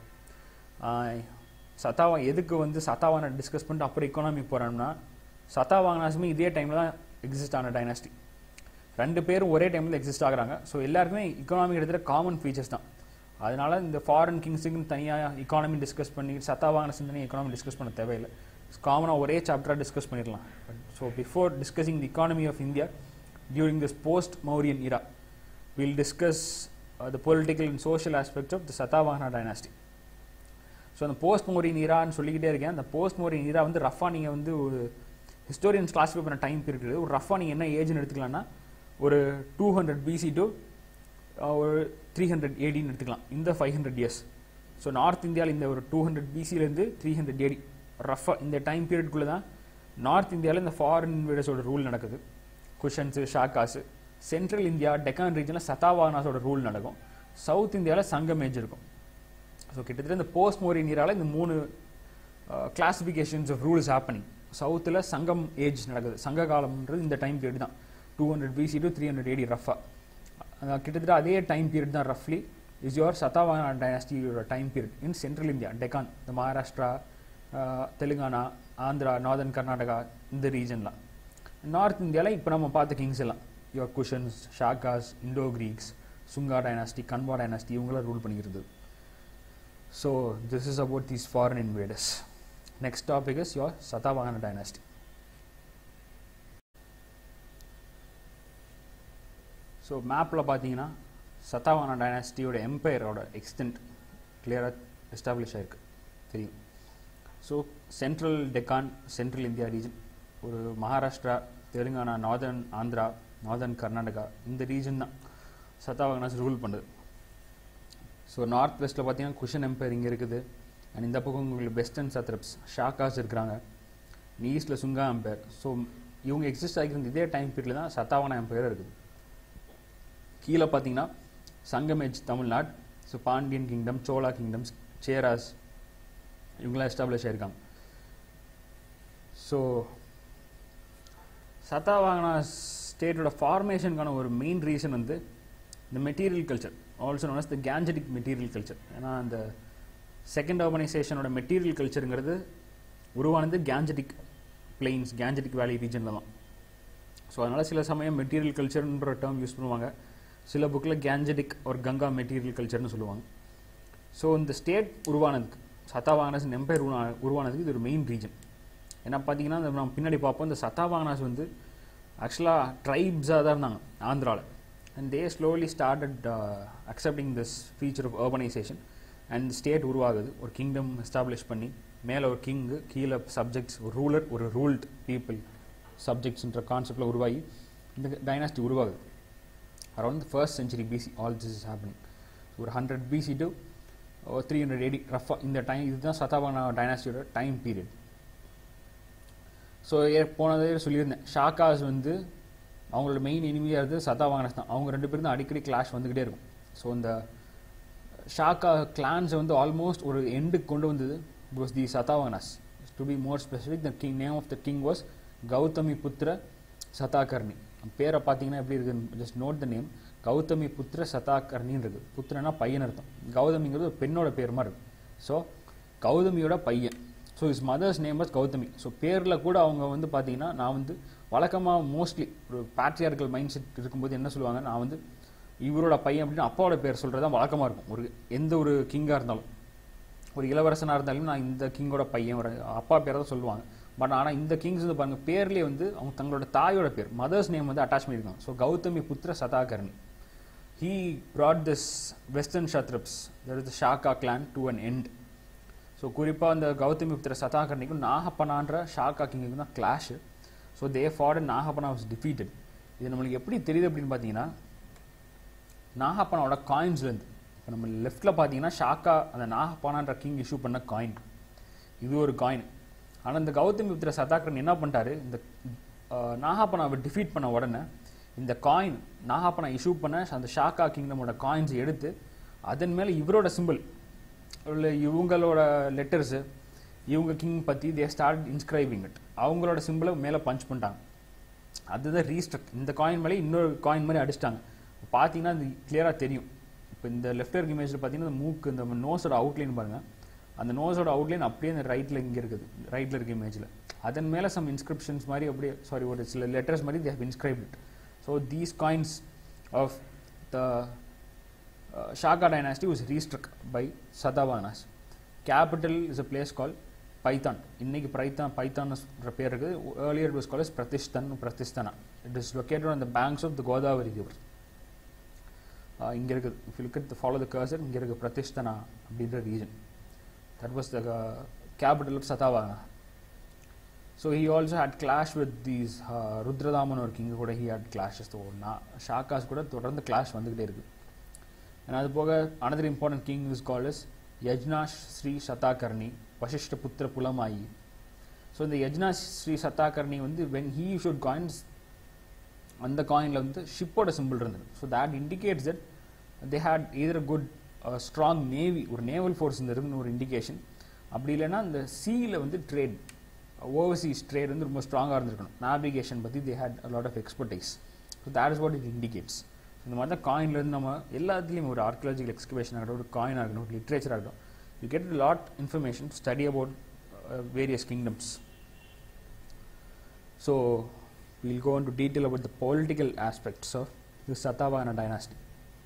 சதாவா எதுக்கு வந்து சதாவானை டிஸ்கஸ் பண்ணிட்டு அப்புறம் எக்கானமி போகிறோம்னா, சதாவாகனாஸுமே இதே டைமில் தான் எக்ஸிஸ்ட் ஆன டைனாஸ்டி. ரெண்டு பேரும் ஒரே டைமில் எக்ஸிஸ்ட் ஆகுறாங்க. ஸோ எல்லாருக்குமே எக்கானமி எடுத்துகிற காமன் ஃபீச்சர்ஸ் தான். அதனால் இந்த ஃபாரின் கிங்ஸுக்குன்னு தனியாக எக்கானமி டிஸ்கஸ் பண்ணி சதாவாகனாஸ் தனியாக எக்கானமி டிஸ்கஸ் பண்ண தேவையில்லை. காமனாக ஒரே சாப்டராக டிஸ்கஸ் பண்ணிடலாம். So before discussing the economy of India during this post Mauryan era, will discuss the political and social aspects of the Satavahana dynasty. So அந்த போஸ்ட் மௌரியன் ஈரான்னு சொல்லிக்கிட்டே இருக்கேன். அந்த போஸ்ட் மௌரியன் ஈரா வந்து ரஃபாக நீங்கள் வந்து ஒரு ஹிஸ்டோரியன்ஸ் கிளாஸிஃபை பண்ண டைம் பீரியட் ஒரு ரஃபாக நீங்கள் என்ன ஏஜ்னு எடுத்துக்கலாம்னா ஒரு டூ ஹண்ட்ரட் பிசி டு ஒரு த்ரீ ஹண்ட்ரட் ஏடின்னு எடுத்துக்கலாம். இந்த five hundred years. So north இந்தியாவில் இந்த ஒரு டூ ஹண்ட்ரட் பிசிலேருந்து த்ரீ ஹண்ட்ரட் ஏடி ரஃபாக இந்த டைம் பீரியட்குள்ளே தான் நார்த் இந்தியாவில் இந்த ஃபாரின் இன்வேடர்ஸோட ரூல் நடக்குது. Kushans, Shakas. Central India Deccan ரீஜனில் சதாவாகனாஸோட ரூல் நடக்கும். சவுத் இந்தியாவில் சங்கம் ஏஜ் இருக்கும். ஸோ கிட்டத்தட்ட இந்த போஸ்ட் மௌரியன் ஈரால இந்த மூணு கிளாசிஃபிகேஷன்ஸ் ஆஃப் ரூல்ஸ் ஹேப்பனிங். சவுத்தில் சங்கம் ஏஜ் நடக்குது. சங்க காலம்ன்றது இந்த டைம் பீரியட் தான், two hundred BC to three hundred AD ரஃபா. கிட்டத்தட்ட அதே டைம் பீரியட் தான் ரஃப்லி இஸ் யுவர் சதாவாகனா டைனாஸ்டியோட time period in central India, Deccan, இந்த மகாராஷ்டிரா, தெலுங்கானா, ஆந்திரா, நார்தன் கர்நாடகா இந்த ரீஜன்லாம். நார்த் இந்தியாவில் இப்போ நம்ம பார்த்த கிங்ஸ் எல்லாம் your Kushans, Shakas, Indo Greeks, Shunga dynasty, Kanva dynasty இவங்களாம் ரூல் பண்ணிக்கிறது. So this is about these foreign invaders. Next topic is your Satavahana dynasty. So mapல பார்த்தீங்கன்னா சதாவாகனா டைனாஸ்டியோட எம்பையரோட எக்ஸ்டென்ட் கிளியராக எஸ்டாப்ளிஷ் ஆயிருக்கு தெரியும். So central Deccan, central India region, ஒரு மகாராஷ்டிரா, தெலுங்கானா, நார்தர்ன் ஆந்திரா, நார்தர்ன் கர்நாடகா இந்த ரீஜன் தான் சதாவாகனாஸ் ரூல் பண்ணுது. ஸோ நார்த் வெஸ்ட்டில் பார்த்தீங்கன்னா குஷன் எம்பையர் இங்கே இருக்குது. அண்ட் இந்த பக்கம் உங்களுக்கு வெஸ்டர்ன் சத்ரப்ஸ், ஷாக்காஸ் இருக்கிறாங்க. ஈஸ்டில் சுங்கா எம்பையர். ஸோ இவங்க எக்ஸிஸ்ட் ஆகிருந்த இதே டைம் பீரியடில் தான் சதாவாகனா எம்பையர் இருக்குது. கீழே பார்த்தீங்கன்னா சங்கமேஜ் Tamil Nadu, so Pandiyan kingdom, Chola kingdoms, Cheras இவங்களாம் எஸ்டாப்ளிஷ் ஆகிருக்காங்க. ஸோ சதாவாகனா ஸ்டேட்டோட ஃபார்மேஷனுக்கான ஒரு மெயின் ரீசன் வந்து இந்த material culture, also known as the Gangetic material culture. ஏன்னா அந்த செகண்ட் ஆர்கனைசேஷனோட மெட்டீரியல் கல்ச்சருங்கிறது உருவானது கேஞ்சடிக் பிளெயின்ஸ், கேஞ்சடிக் வேலி ரீஜனில் தான். ஸோ அதனால் சில சமயம் மெட்டீரியல் கல்ச்சர்ன்ற டேர்ம் யூஸ் பண்ணுவாங்க. சில புக்கில் கேஞ்சடிக் ஒரு கங்கா மெட்டீரியல் கல்ச்சர்னு சொல்லுவாங்க. ஸோ இந்த ஸ்டேட் உருவானதுக்கு, சதாவாகனாஸ் எம்பையர் உருவா உருவானதுக்கு இது ஒரு மெயின் ரீஜன். ஏன்னா பார்த்தீங்கன்னா நம்ம பின்னாடி பார்ப்போம், இந்த சதாவாகனாஸ் வந்து ஆக்சுவலாக ட்ரைப்ஸாக தான் இருந்தாங்க ஆந்திராவில். And they slowly started uh, accepting this feature of urbanization and state உருவாகுது. ஒரு கிங்டம் எஸ்டாப்ளிஷ் பண்ணி மேலே ஒரு கிங்கு, கீழே சப்ஜெக்ட்ஸ், ஒரு ரூலர், ஒரு ரூல்ட் பீப்புள், சப்ஜெக்ட்ஸ்ன்ற கான்செப்டில் உருவாகி இந்த டைனாஸ்டி உருவாகுது. Around first century BC all this is happening. ஒரு hundred BC to three hundred AD ரஃபா இந்த டைம், இதுதான் சதாவாகனா டைனாஸ்டியோட டைம் பீரியட். ஸோ போனதே சொல்லியிருந்தேன், ஷாக்காஸ் வந்து அவங்களோட மெயின் எனிமியாக இருந்தது சதாவாகனாஸ் தான். அவங்க ரெண்டு பேரும் தான் அடிக்கடி கிளாஷ் வந்துக்கிட்டே இருக்கும். ஸோ இந்த ஷாக்கா கிளான்ஸை வந்து ஆல்மோஸ்ட் ஒரு எண்டுக்கு கொண்டு வந்தது because the Satavahanas. To be more specific, the king name of the king was Gautamiputra Satakarni. பேரை பார்த்தீங்கன்னா எப்படி இருக்குன்னு just note the name, Gautamiputra சதாகர்ணின்னு இருக்குது. புத்திரனா பையன் அர்த்தம். கௌதமிங்கிறது ஒரு பெண்ணோட பேர் மாதிரி இருக்குது. ஸோ கௌதமியோட பையன். So is mother's name was Gautami. So பேரில் கூட அவங்க வந்து பார்த்தீங்கன்னா, நான் வந்து வழக்கமாக மோஸ்ட்லி ஒரு பேட்ரியார்கல் மைண்ட் செட் இருக்கும்போது என்ன சொல்லுவாங்க, நான் வந்து இவரோட பையன் அப்படின்னு அப்பாவோட பேர் சொல்கிறது தான் வழக்கமாக இருக்கும் ஒரு எந்த ஒரு கிங்காக இருந்தாலும். ஒரு இளவரசனாக இருந்தாலும் நான் இந்த கிங்கோட பையன் ஒரு அப்பா பேரை தான் சொல்லுவாங்க. பட் ஆனால் இந்த கிங்ஸ் வந்து பாருங்கள் பேர்லேயே வந்து அவங்க தங்களோட தாயோட பேர் மதர்ஸ் நேம் வந்து அட்டாச் பண்ணியிருக்காங்க. So Gautamiputra Satakarni he brought this western Kshatraps, that is the Shaka clan, to an end. So குறிப்பாக அந்த கௌதமி புத்திர சதாகர்ணிக்கும் நாகப்பனான்ற ஷாக்கா கிங்குக்கும் தான் clash. So they fought and Nahapana was defeated. இது நம்மளுக்கு எப்படி தெரியுது அப்படின்னு பார்த்தீங்கன்னா நாகப்பனாவோட காயின்ஸ்லேருந்து இப்போ நம்ம லெஃப்ட்டில் பார்த்தீங்கன்னா ஷாக்கா அந்த நாகப்பனான்ற கிங் இஷ்யூ பண்ண காயின், இது ஒரு காயின். ஆனால் இந்த கௌதமி புத்திர சதாகர்ணி என்ன பண்ணிட்டாரு, இந்த நாகப்பனாவை டிஃபீட் பண்ண உடனே இந்த காயின் நாகப்பனா இஷ்யூ பண்ண அந்த ஷாக்கா கிங்டமோட காயின்ஸை எடுத்து அதன் மேலே இவரோட சிம்பிள் இல்லை இவங்களோட லெட்டர்ஸு இவங்க கிங் பற்றி தே ஸ்டார்ட் இன்ஸ்கிரைபிங் இட், அவங்களோட சிம்பிளை மேலே பஞ்ச் பண்ணிட்டாங்க. அதுதான் ரீஸ்ட்ரக். இந்த காயின் மேலே இன்னொரு காயின் மாதிரி அடிச்சிட்டாங்க. பார்த்தீங்கன்னா அது கிளியராக தெரியும். இப்போ இந்த லெஃப்ட் இருக்க இமேஜில் பார்த்தீங்கன்னா இந்த மூக்கு இந்த நோஸோட அவுட்லைன் பாருங்கள், அந்த நோஸோட அவுட்லைன் அப்படியே அந்த ரைட்டில் இங்கே இருக்குது, ரைட்டில் இருக்க இமேஜில். அதன் மேலே சம் இன்ஸ்கிரிப்ஷன்ஸ் மாதிரி அப்படியே சாரி ஒரு சில லெட்டர்ஸ் மாதிரி they have inscribed it. So these coins of the uh, Shaka dynasty was restruck by Satavahanas. Capital is a place called Paitan. இன்னைக்கு பைத்தான் பைத்தான் பேர் இருக்குது. Earlier it was called as Pratishthan, Pratisthana. It is located on the banks of the Godavari river. இங்கே இருக்குது. If you look at the follow the cursor, இங்கே இருக்குது Pratishtana அப்படின்ற region. That was the uh, capital of Satavahana. So he also had clash with these uh, Rudradaman or king கூட he had clashes. So ஷாக்காஸ் கூட தொடர்ந்து clash வந்துக்கிட்டே இருக்குது. And அது போக another important king is called as Yajnash Sri Satakarni Vasishta Putra Pulamayi. So இந்த Yajnash Sri Satakarni வந்து when he issued coins அந்த காயினில் வந்து ஷிப்போட சிம்பிள் இருந்தது. So that indicates that they had either a good uh, strong navy, ஒரு naval force இருந்ததுன்னு ஒரு இண்டிகேஷன். அப்படி இல்லைன்னா இந்த சீயில் வந்து ட்ரேட் ஓவர்சீஸ் ட்ரேட் வந்து ரொம்ப ஸ்ட்ராங்காக இருந்திருக்கணும். நேவிகேஷன் பற்றி they had a lot of expertise. So that is what it indicates. இந்த மாதிரி தான் காயின்லேருந்து நம்ம எல்லாத்துலேயும் ஒரு ஆர்கியாலஜிக்கல் எக்ஸ்கவேஷன் ஆகட்டும், ஒரு காயின் ஆகட்டும், ஒரு லிட்ரேச்சர் ஆகட்டும், you get lot information study about various kingdoms. So we'll go into detail about the political aspects of the Satavahana dynasty.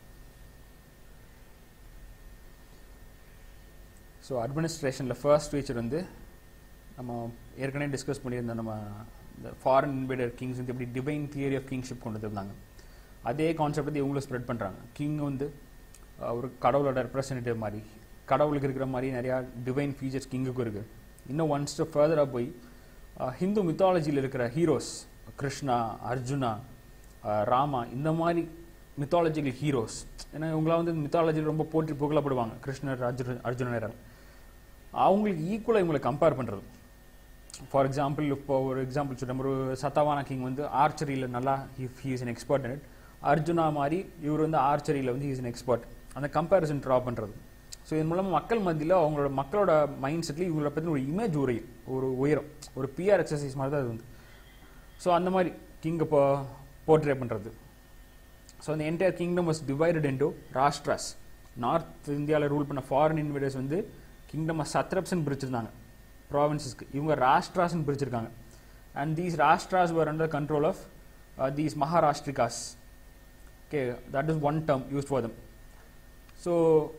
So administration first feature வந்து நம்ம ஏற்கனவே டிஸ்கஸ் பண்ணியிருந்த நம்ம இந்த ஃபாரின் இன்வேடர் கிங்ஸ் வந்து எப்படி டிவைன் தியரி ஆஃப் கிங்ஷிப் கொண்டு வந்தாங்க, அதே கான்செப்ட் வந்து இவங்களும் ஸ்ப்ரெட் பண்ணுறாங்க. கிங் வந்து ஒரு கடவுளோட ரெப்ரசன்டேட்டிவ் மாதிரி, கடவுளுக்கு இருக்கிற மாதிரி நிறையா டிவைன் ஃபீச்சர்ஸ் கிங்குக்கும் இருக்குது. இன்னும் ஒன் ஸ்டெப் ஃபர்தராக போய் ஹிந்து மித்தாலஜியில் இருக்கிற ஹீரோஸ் கிருஷ்ணா, அர்ஜுனா, ராமா, இந்த மாதிரி மித்தாலஜிக்கல் ஹீரோஸ், ஏன்னா இவங்களாம் வந்து மித்தாலஜியில் ரொம்ப போற்றி புகழப்படுவாங்க, கிருஷ்ணர், அர்ஜுன் அர்ஜுனர், அவங்களுக்கு ஈக்குவலாக இவங்களை கம்பேர் பண்ணுறது. ஃபார் எக்ஸாம்பிள் இப்போ ஒரு எக்ஸாம்பிள் சொல்கிறேன், ஒரு சத்தவானா கிங் வந்து ஆர்ச்சரியில் நல்லா he is an expert in it. Arjuna மாதிரி இவர் வந்து ஆர்ச்சரியில் வந்து ஹி இஸ் அன் எக்ஸ்பர்ட். அந்த கம்பேரிசன் ட்ரா பண்ணுறது. ஸோ இதன் மூலமாக மக்கள் மத்தியில் அவங்களோட மக்களோட மைண்ட் செட்டில் இவங்களை பற்றி ஒரு இமேஜ் உரையும், ஒரு உயரம், ஒரு பிஆர் எக்ஸசைஸ் மாதிரி தான் அது வந்து. ஸோ அந்த மாதிரி கிங்கை இப்போ போர்ட்ரே பண்ணுறது. ஸோ அந்த entire kingdom was divided into rashtras. North இந்தியாவில் ரூல் பண்ண ஃபாரின் இன்வேடர்ஸ் வந்து கிங்டம் சத்ரப்ஸ்ன்னு பிரிச்சிருந்தாங்க ப்ராவின்சஸ்க்கு, இவங்க ராஷ்ட்ராஸ்ன்னு பிரிச்சிருக்காங்க. And these rashtras were under control of these Maharashtrikas. Okay, that is one term used for them. So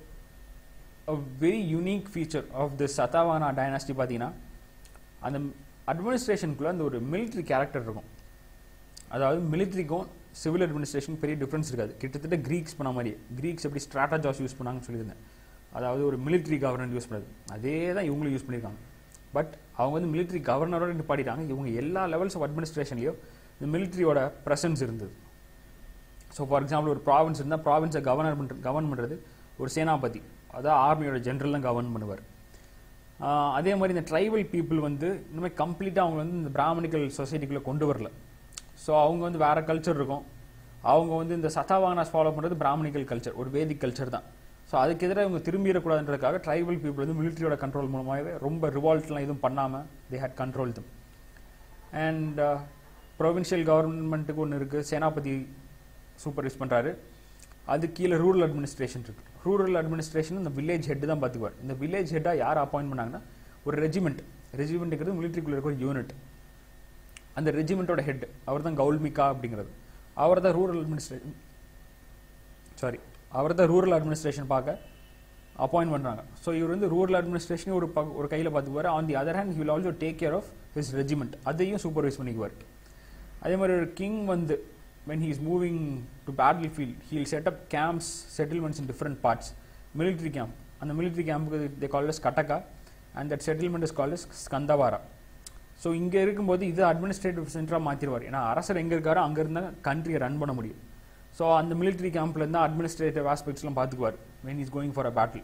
a very unique feature of the Satavahana dynasty பார்த்தீங்கன்னா அந்த அட்மினிஸ்ட்ரேஷனுக்குள்ள அந்த ஒரு மிலிட்ரி கேரக்டர் இருக்கும். அதாவது மிலிட்ரிக்கும் சிவில் அட்மினிஸ்ட்ரேஷன் பெரிய டிஃப்ரென்ஸ் இருக்காது. கிட்டத்தட்ட கிரீக்ஸ் பண்ண மாதிரி, கிரீக்ஸ் எப்படி ஸ்ட்ராட்டஜாஸ் யூஸ் பண்ணாங்கன்னு சொல்லியிருந்தேன், அதாவது ஒரு மிலிட்ரி கவர்னர் யூஸ் பண்ணது, அதே தான் இவங்களும் யூஸ் பண்ணியிருக்காங்க. பட் அவங்க வந்து மிலிட்ரி கவர்னரோட நிப்பாட்டிட்டாங்க. இவங்க எல்லா லெவல்ஸ் ஆஃப் அட்மினிஸ்ட்ரேஷன்லையும் இந்த மிலிட்ரியோட ப்ரெசன்ஸ் இருந்தது. ஸோ ஃபார் எக்ஸாம்பிள் ஒரு ப்ராவின்ஸ் இருந்தால் ப்ராவின்ஸை கவர்னர் பண்ணுற கவர்ன் பண்ணுறது ஒரு சேனாபதி, அதாவது ஆர்மியோட ஜென்ரல் தான் கவர்ன் பண்ணுவார். அதே மாதிரி இந்த ட்ரைபல் பீப்புள் வந்து இந்த மாதிரி கம்ப்ளீட்டாக அவங்க வந்து இந்த பிராமணிக்கல் சொசைட்டிக்குள்ளே கொண்டு வரல. ஸோ அவங்க வந்து வேறு கல்ச்சர் இருக்கும். அவங்க வந்து இந்த சதாவானாஸ் ஃபாலோ பண்ணுறது பிராமணிக்கல் கல்ச்சர், ஒரு வேதிக் கல்ச்சர் தான். ஸோ அதுக்கு எதிராக இவங்க திரும்பிடக்கூடாதுன்றதுக்காக ட்ரைபல் பீப்புள் வந்து மிலிட்ரியோட கண்ட்ரோல் மூலமாகவே ரொம்ப ரிவால்ட்லாம் எதுவும் பண்ணாமல் they had control them. And provincial கவர்மெண்ட்டுக்கு ஒன்று இருக்குது, சேனாபதி சூப்பர்வைஸ் பண்ணுறாரு. அது கீழே ரூரல் அட்மினிஸ்ட்ரேஷன் இருக்குது. ரூரல் அட்மினிஸ்ட்ரேஷன் இந்த வில்லேஜ் ஹெட்டு தான் பார்த்துக்குவார். இந்த வில்லேஜ் ஹெட்டாக யார் அப்பாயின்ட் பண்ணாங்கன்னா ஒரு ரெஜிமெண்ட், ரெஜிமெண்ட்டுங்கிறது மிலிட்ரிக்குள்ளே இருக்கிற ஒரு யூனிட். அந்த ரெஜிமெண்ட்டோட ஹெட் அவர் தான் கவுல்மிகா அப்படிங்கிறது. அவர் தான் ரூரல் அட்மினிஸ்ட்ரேஷன் சாரி அவர் தான் ரூரல் அட்மினிஸ்ட்ரேஷன் பார்க்க அப்பாயிண்ட் பண்ணுறாங்க. ஸோ இவர் வந்து ரூரல் அட்மினிஸ்ட்ரேஷன் ஒரு ப ஒரு கையில் பார்த்துக்குவார். On the other hand he will also take care of his regiment, அதையும் சூப்பர்வைஸ் பண்ணிக்குவார். அதே மாதிரி ஒரு கிங் வந்து when he is moving to battlefield he will set up camps, settlements in different parts. Military camp, and the military camp they call it as Kataka, and that settlement is called as Skandavara. So இங்கே இருக்கும்போது இது administrative சென்டராக மாற்றிடுவார். ஏன்னா அரசர் எங்கே இருக்காரோ அங்கே இருந்தால் கண்ட்ரியை ரன் பண்ண முடியும். ஸோ அந்த மிலிட்ரி கேம்பில் இருந்தால் அட்மினிஸ்ட்ரேட்டிவ் ஆஸ்பெக்ட்ஸ்லாம் பார்த்துக்குவார் when he is going for a battle.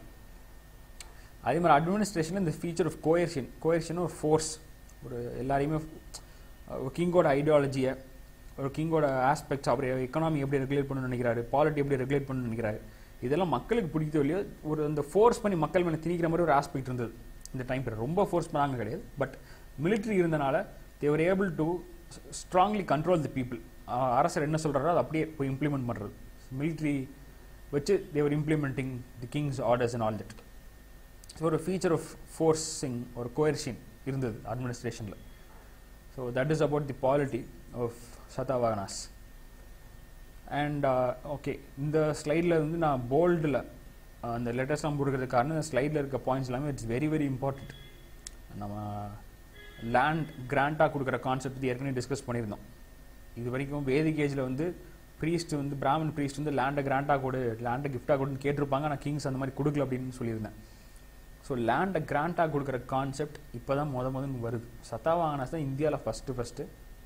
அதே மாதிரி அட்மினிஸ்ட்ரேஷனில் இந்த ஃபீச்சர் ஆஃப் கோயர்ஷன், கோயர்ஷன் ஒரு ஃபோர்ஸ், ஒரு எல்லாரையுமே ஒரு கிங்கோட ஐடியாலஜியை, ஒரு கிங்கோட ஆஸ்பெக்ட்ஸ், அவர் எக்கனாமி எப்படி ரெகுலேட் பண்ணணும்னு நினைக்கிறாரு, பாலிட்டி எப்படி ரெகுலேட் பண்ணணும்னு நினைக்கிறாரு, இதெல்லாம் மக்களுக்கு பிடிக்கதோ இல்லையோ ஒரு அந்த ஃபோர்ஸ் பண்ணி மக்கள் மேலே திணிக்கிற மாதிரி ஒரு ஆஸ்பெக்ட் இருந்தது இந்த டைம் பீரியட். ரொம்ப ஃபோர்ஸ் பண்ணாங்க கிடையாது, பட் மிலிட்ரி இருந்தனால they were able to strongly control the people. அரசர் என்ன சொல்கிறாரோ அதை அப்படியே போய் இம்ப்ளிமெண்ட் பண்ணுறது. மிலிட்ரி வச்சு they were implementing the king's orders and all that. So ஒரு ஃபீச்சர் ஆஃப் ஃபோர்ஸிங், ஒரு கோயர்ஷன் இருந்தது அட்மினிஸ்ட்ரேஷனில். So that is about the polity of Satavahanas. And okay, இந்த ஸ்லைடில் வந்து நான் போல்டில் அந்த லெட்டர்ஸ்லாம் கொடுக்கறதுக்கு காரணம் இந்த ஸ்லைடில் இருக்க பாயிண்ட்ஸ் எல்லாமே இட்ஸ் வெரி வெரி இம்பார்ட்டண்ட். நம்ம லேண்ட் கிராண்டாக கொடுக்குற கான்செப்ட் பற்றி ஏற்கனவே டிஸ்கஸ் பண்ணியிருந்தோம். இது வரைக்கும் வேதிக் ஏஜில் வந்து ப்ரீஸ்ட் வந்து பிராமன் ப்ரீஸ்ட் வந்து லேண்டை கிராண்டாக கொடு, லேண்டை கிஃப்டாக கொடுன்னு கேட்டிருப்பாங்க. ஆனால் கிங்ஸ் அந்த மாதிரி கொடுக்கல அப்படின்னு சொல்லியிருந்தேன். ஸோ லேண்டை கிராண்டாக கொடுக்குற கான்செப்ட் இப்போ தான் முத முதன்னு வருது. சதவாகனாஸ் தான் இந்தியாவில் ஃபஸ்ட்டு ஃபஸ்ட்டு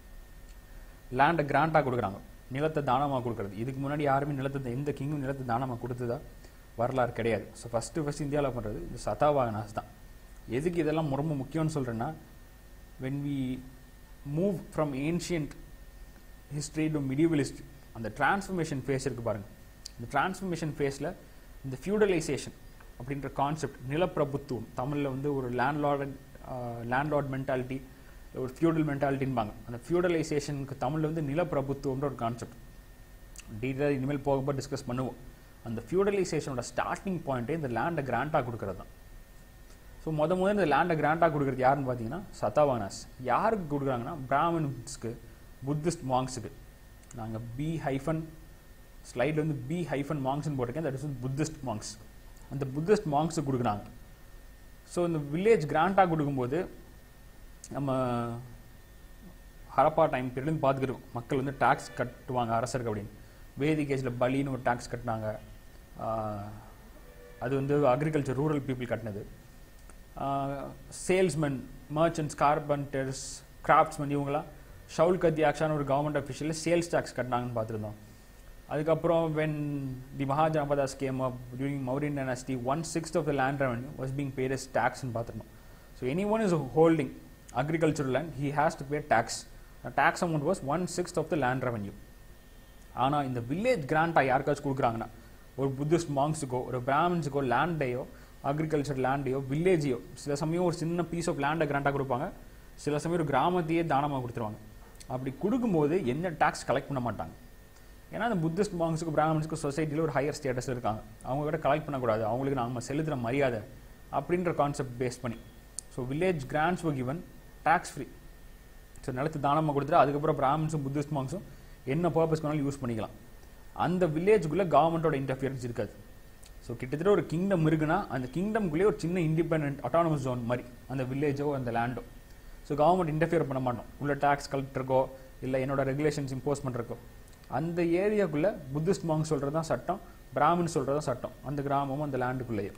லேண்டை கிராண்டாக கொடுக்குறாங்க, நிலத்தை தானமாக கொடுக்குறது. இதுக்கு முன்னாடி யாருமே நிலத்தை, எந்த கிங்கும் நிலத்தை தானமாக கொடுத்ததா வரலாறு கிடையாது. ஸோ ஃபஸ்ட்டு ஃபஸ்ட் இந்தியாவில் பண்ணுறது இந்த சதவாகனாஸ் தான். எதுக்கு இதெல்லாம் ரொம்ப முக்கியம்னு சொல்கிறேன்னா, when we move from ancient history to medieval history, அந்த டிரான்ஸ்ஃபர்மேஷன் ஃபேஸ் இருக்குது பாருங்கள். இந்த டிரான்ஸ்ஃபர்மேஷன் ஃபேஸில் இந்த ஃபியூடலைசேஷன் அப்படின்ற கான்செப்ட், நிலப்பிரபுத்துவம், தமிழில் வந்து ஒரு லேண்ட்லார்ட் லேண்ட்லார்ட் மென்டாலிட்டி, ஒரு ஃபியூடல் மென்டாலிட்டின்பாங்க. அந்த ஃபியூடலைசேஷனுக்கு தமிழில் வந்து நிலப்பிரபுத்துவம்ன்ற ஒரு கான்செப்ட் டீட்டெயிலாக இனிமேல் போக போக டிஸ்கஸ் பண்ணுவோம். அந்த ஃபியூடலைசேஷனோட ஸ்டார்டிங் பாயிண்ட்டே இந்த லேண்டை கிராண்டாக கொடுக்குறது தான். ஸோ மொதல் முதல் இந்த லேண்டை கிராண்டாக கொடுக்குறது யாருன்னு பார்த்தீங்கன்னா சதவாகனாஸ். யாருக்கு கொடுக்குறாங்கன்னா பிராமன்ஸ்க்கு, புத்திஸ்ட் மாங்ஸுக்கு. நாங்கள் பி ஹைஃபன் ஸ்லைடில் வந்து பி ஹைஃபன் மாங்ஸ்ன்னு போட்டிருக்கேன், தட் இஸ் புத்திஸ்ட் மாங்ஸ். அந்த புத்திஸ்ட் மாங்ஸுக்கு கொடுக்குறாங்க. ஸோ இந்த வில்லேஜ் கிராண்டாக கொடுக்கும்போது நம்ம ஹரப்பா டைம் பீரியட்லேருந்து பார்த்துக்கிட்டோம், மக்கள் வந்து டேக்ஸ் கட்டுவாங்க அரசருக்கு அப்படின்னு. வேதிக் ஏஜில் பலின்னு ஒரு டேக்ஸ் கட்டினாங்க, அது வந்து அக்ரிகல்ச்சர் ரூரல் பீப்புள் கட்டினது. சேல்ஸ்மென், மர்ச்சன்ட்ஸ், கார்பெண்டர்ஸ், கிராஃப்ட்ஸ்மென் இவங்களாம் ஷவுல் கத்தியாக்ஷான ஒரு கவர்மெண்ட் அஃபிஷியலில் சேல்ஸ் டேக்ஸ் கட்டினாங்கன்னு பார்த்துருந்தோம். அதுக்கப்புறம் when the Mahajanapadas came up during Mauryan dynasty, one sixth of the land revenue was being paid as டேக்ஸ்ன்னு பார்த்துருந்தோம். So any one is holding agricultural land, he has to pay tax. The tax amount was one sixth of the land revenue. ஆனால் இந்த village கிராண்டாக யாருக்காச்சும் கொடுக்குறாங்கன்னா, ஒரு Buddhist மாங்ஸுக்கோ ஒரு பிராமின்ஸுக்கோ லேண்டையோ agriculture லேண்டையோ வில்லேஜையோ, சில சமயம் ஒரு சின்ன பீஸ் ஆஃப் லேண்டை கிராண்டாக கொடுப்பாங்க, சில சமயம் ஒரு கிராமத்தையே தானமாக கொடுத்துருவாங்க. அப்படி கொடுக்கும்போது என்ன டேக்ஸ் கலெக்ட் பண்ண மாட்டாங்க. ஏன்னா அந்த புத்திஸ்ட் மாங்ஸுக்கு பிராமின்ஸுக்கு சொசைட்டியில் ஒரு ஹையர் ஸ்டேட்டஸில் இருக்காங்க, அவங்க கிட்ட கலெக்ட் பண்ணக்கூடாது, அவங்களுக்கு நம்ம செலுத்துகிற மரியாதை அப்படின்ற கான்செப்ட் பேஸ் பண்ணி. So village grants were given tax free. So நிலத்து தானமாக கொடுத்துட்டு அதுக்கப்புறம் பிராமின்ஸும் புத்திஸ்ட் மாங்ஸும் என்ன பர்பஸ்க்கு வேணாலும் யூஸ் பண்ணிக்கலாம். அந்த வில்லேஜுக்குள்ளே கவர்மெண்ட்டோட இன்டர்ஃபியரன்ஸ் இருக்காது. ஸோ கிட்டத்தட்ட ஒரு கிங்டம் இருக்குன்னா அந்த கிங்டம்குள்ளேயே ஒரு சின்ன இண்டிபெண்ட் அட்டானமஸ் ஜோன் மாதிரி அந்த வில்லேஜோ அந்த லேண்டோ. ஸோ கவர்மெண்ட் இன்டர்ஃபியர் பண்ண மாட்டோம், உள்ள டேக்ஸ் கலெக்டருக்கோ இல்லை என்னோட ரெகுலேஷன்ஸ் இம்போஸ் பண்ணுறக்கோ. அந்த ஏரியாக்குள்ளே புத்திஸ்ட் மாங்ஸ் சொல்கிறது தான் சட்டம், பிராமின்ஸ் சொல்கிறது தான் சட்டம், அந்த கிராமமும் அந்த லேண்டுக்குள்ளேயே.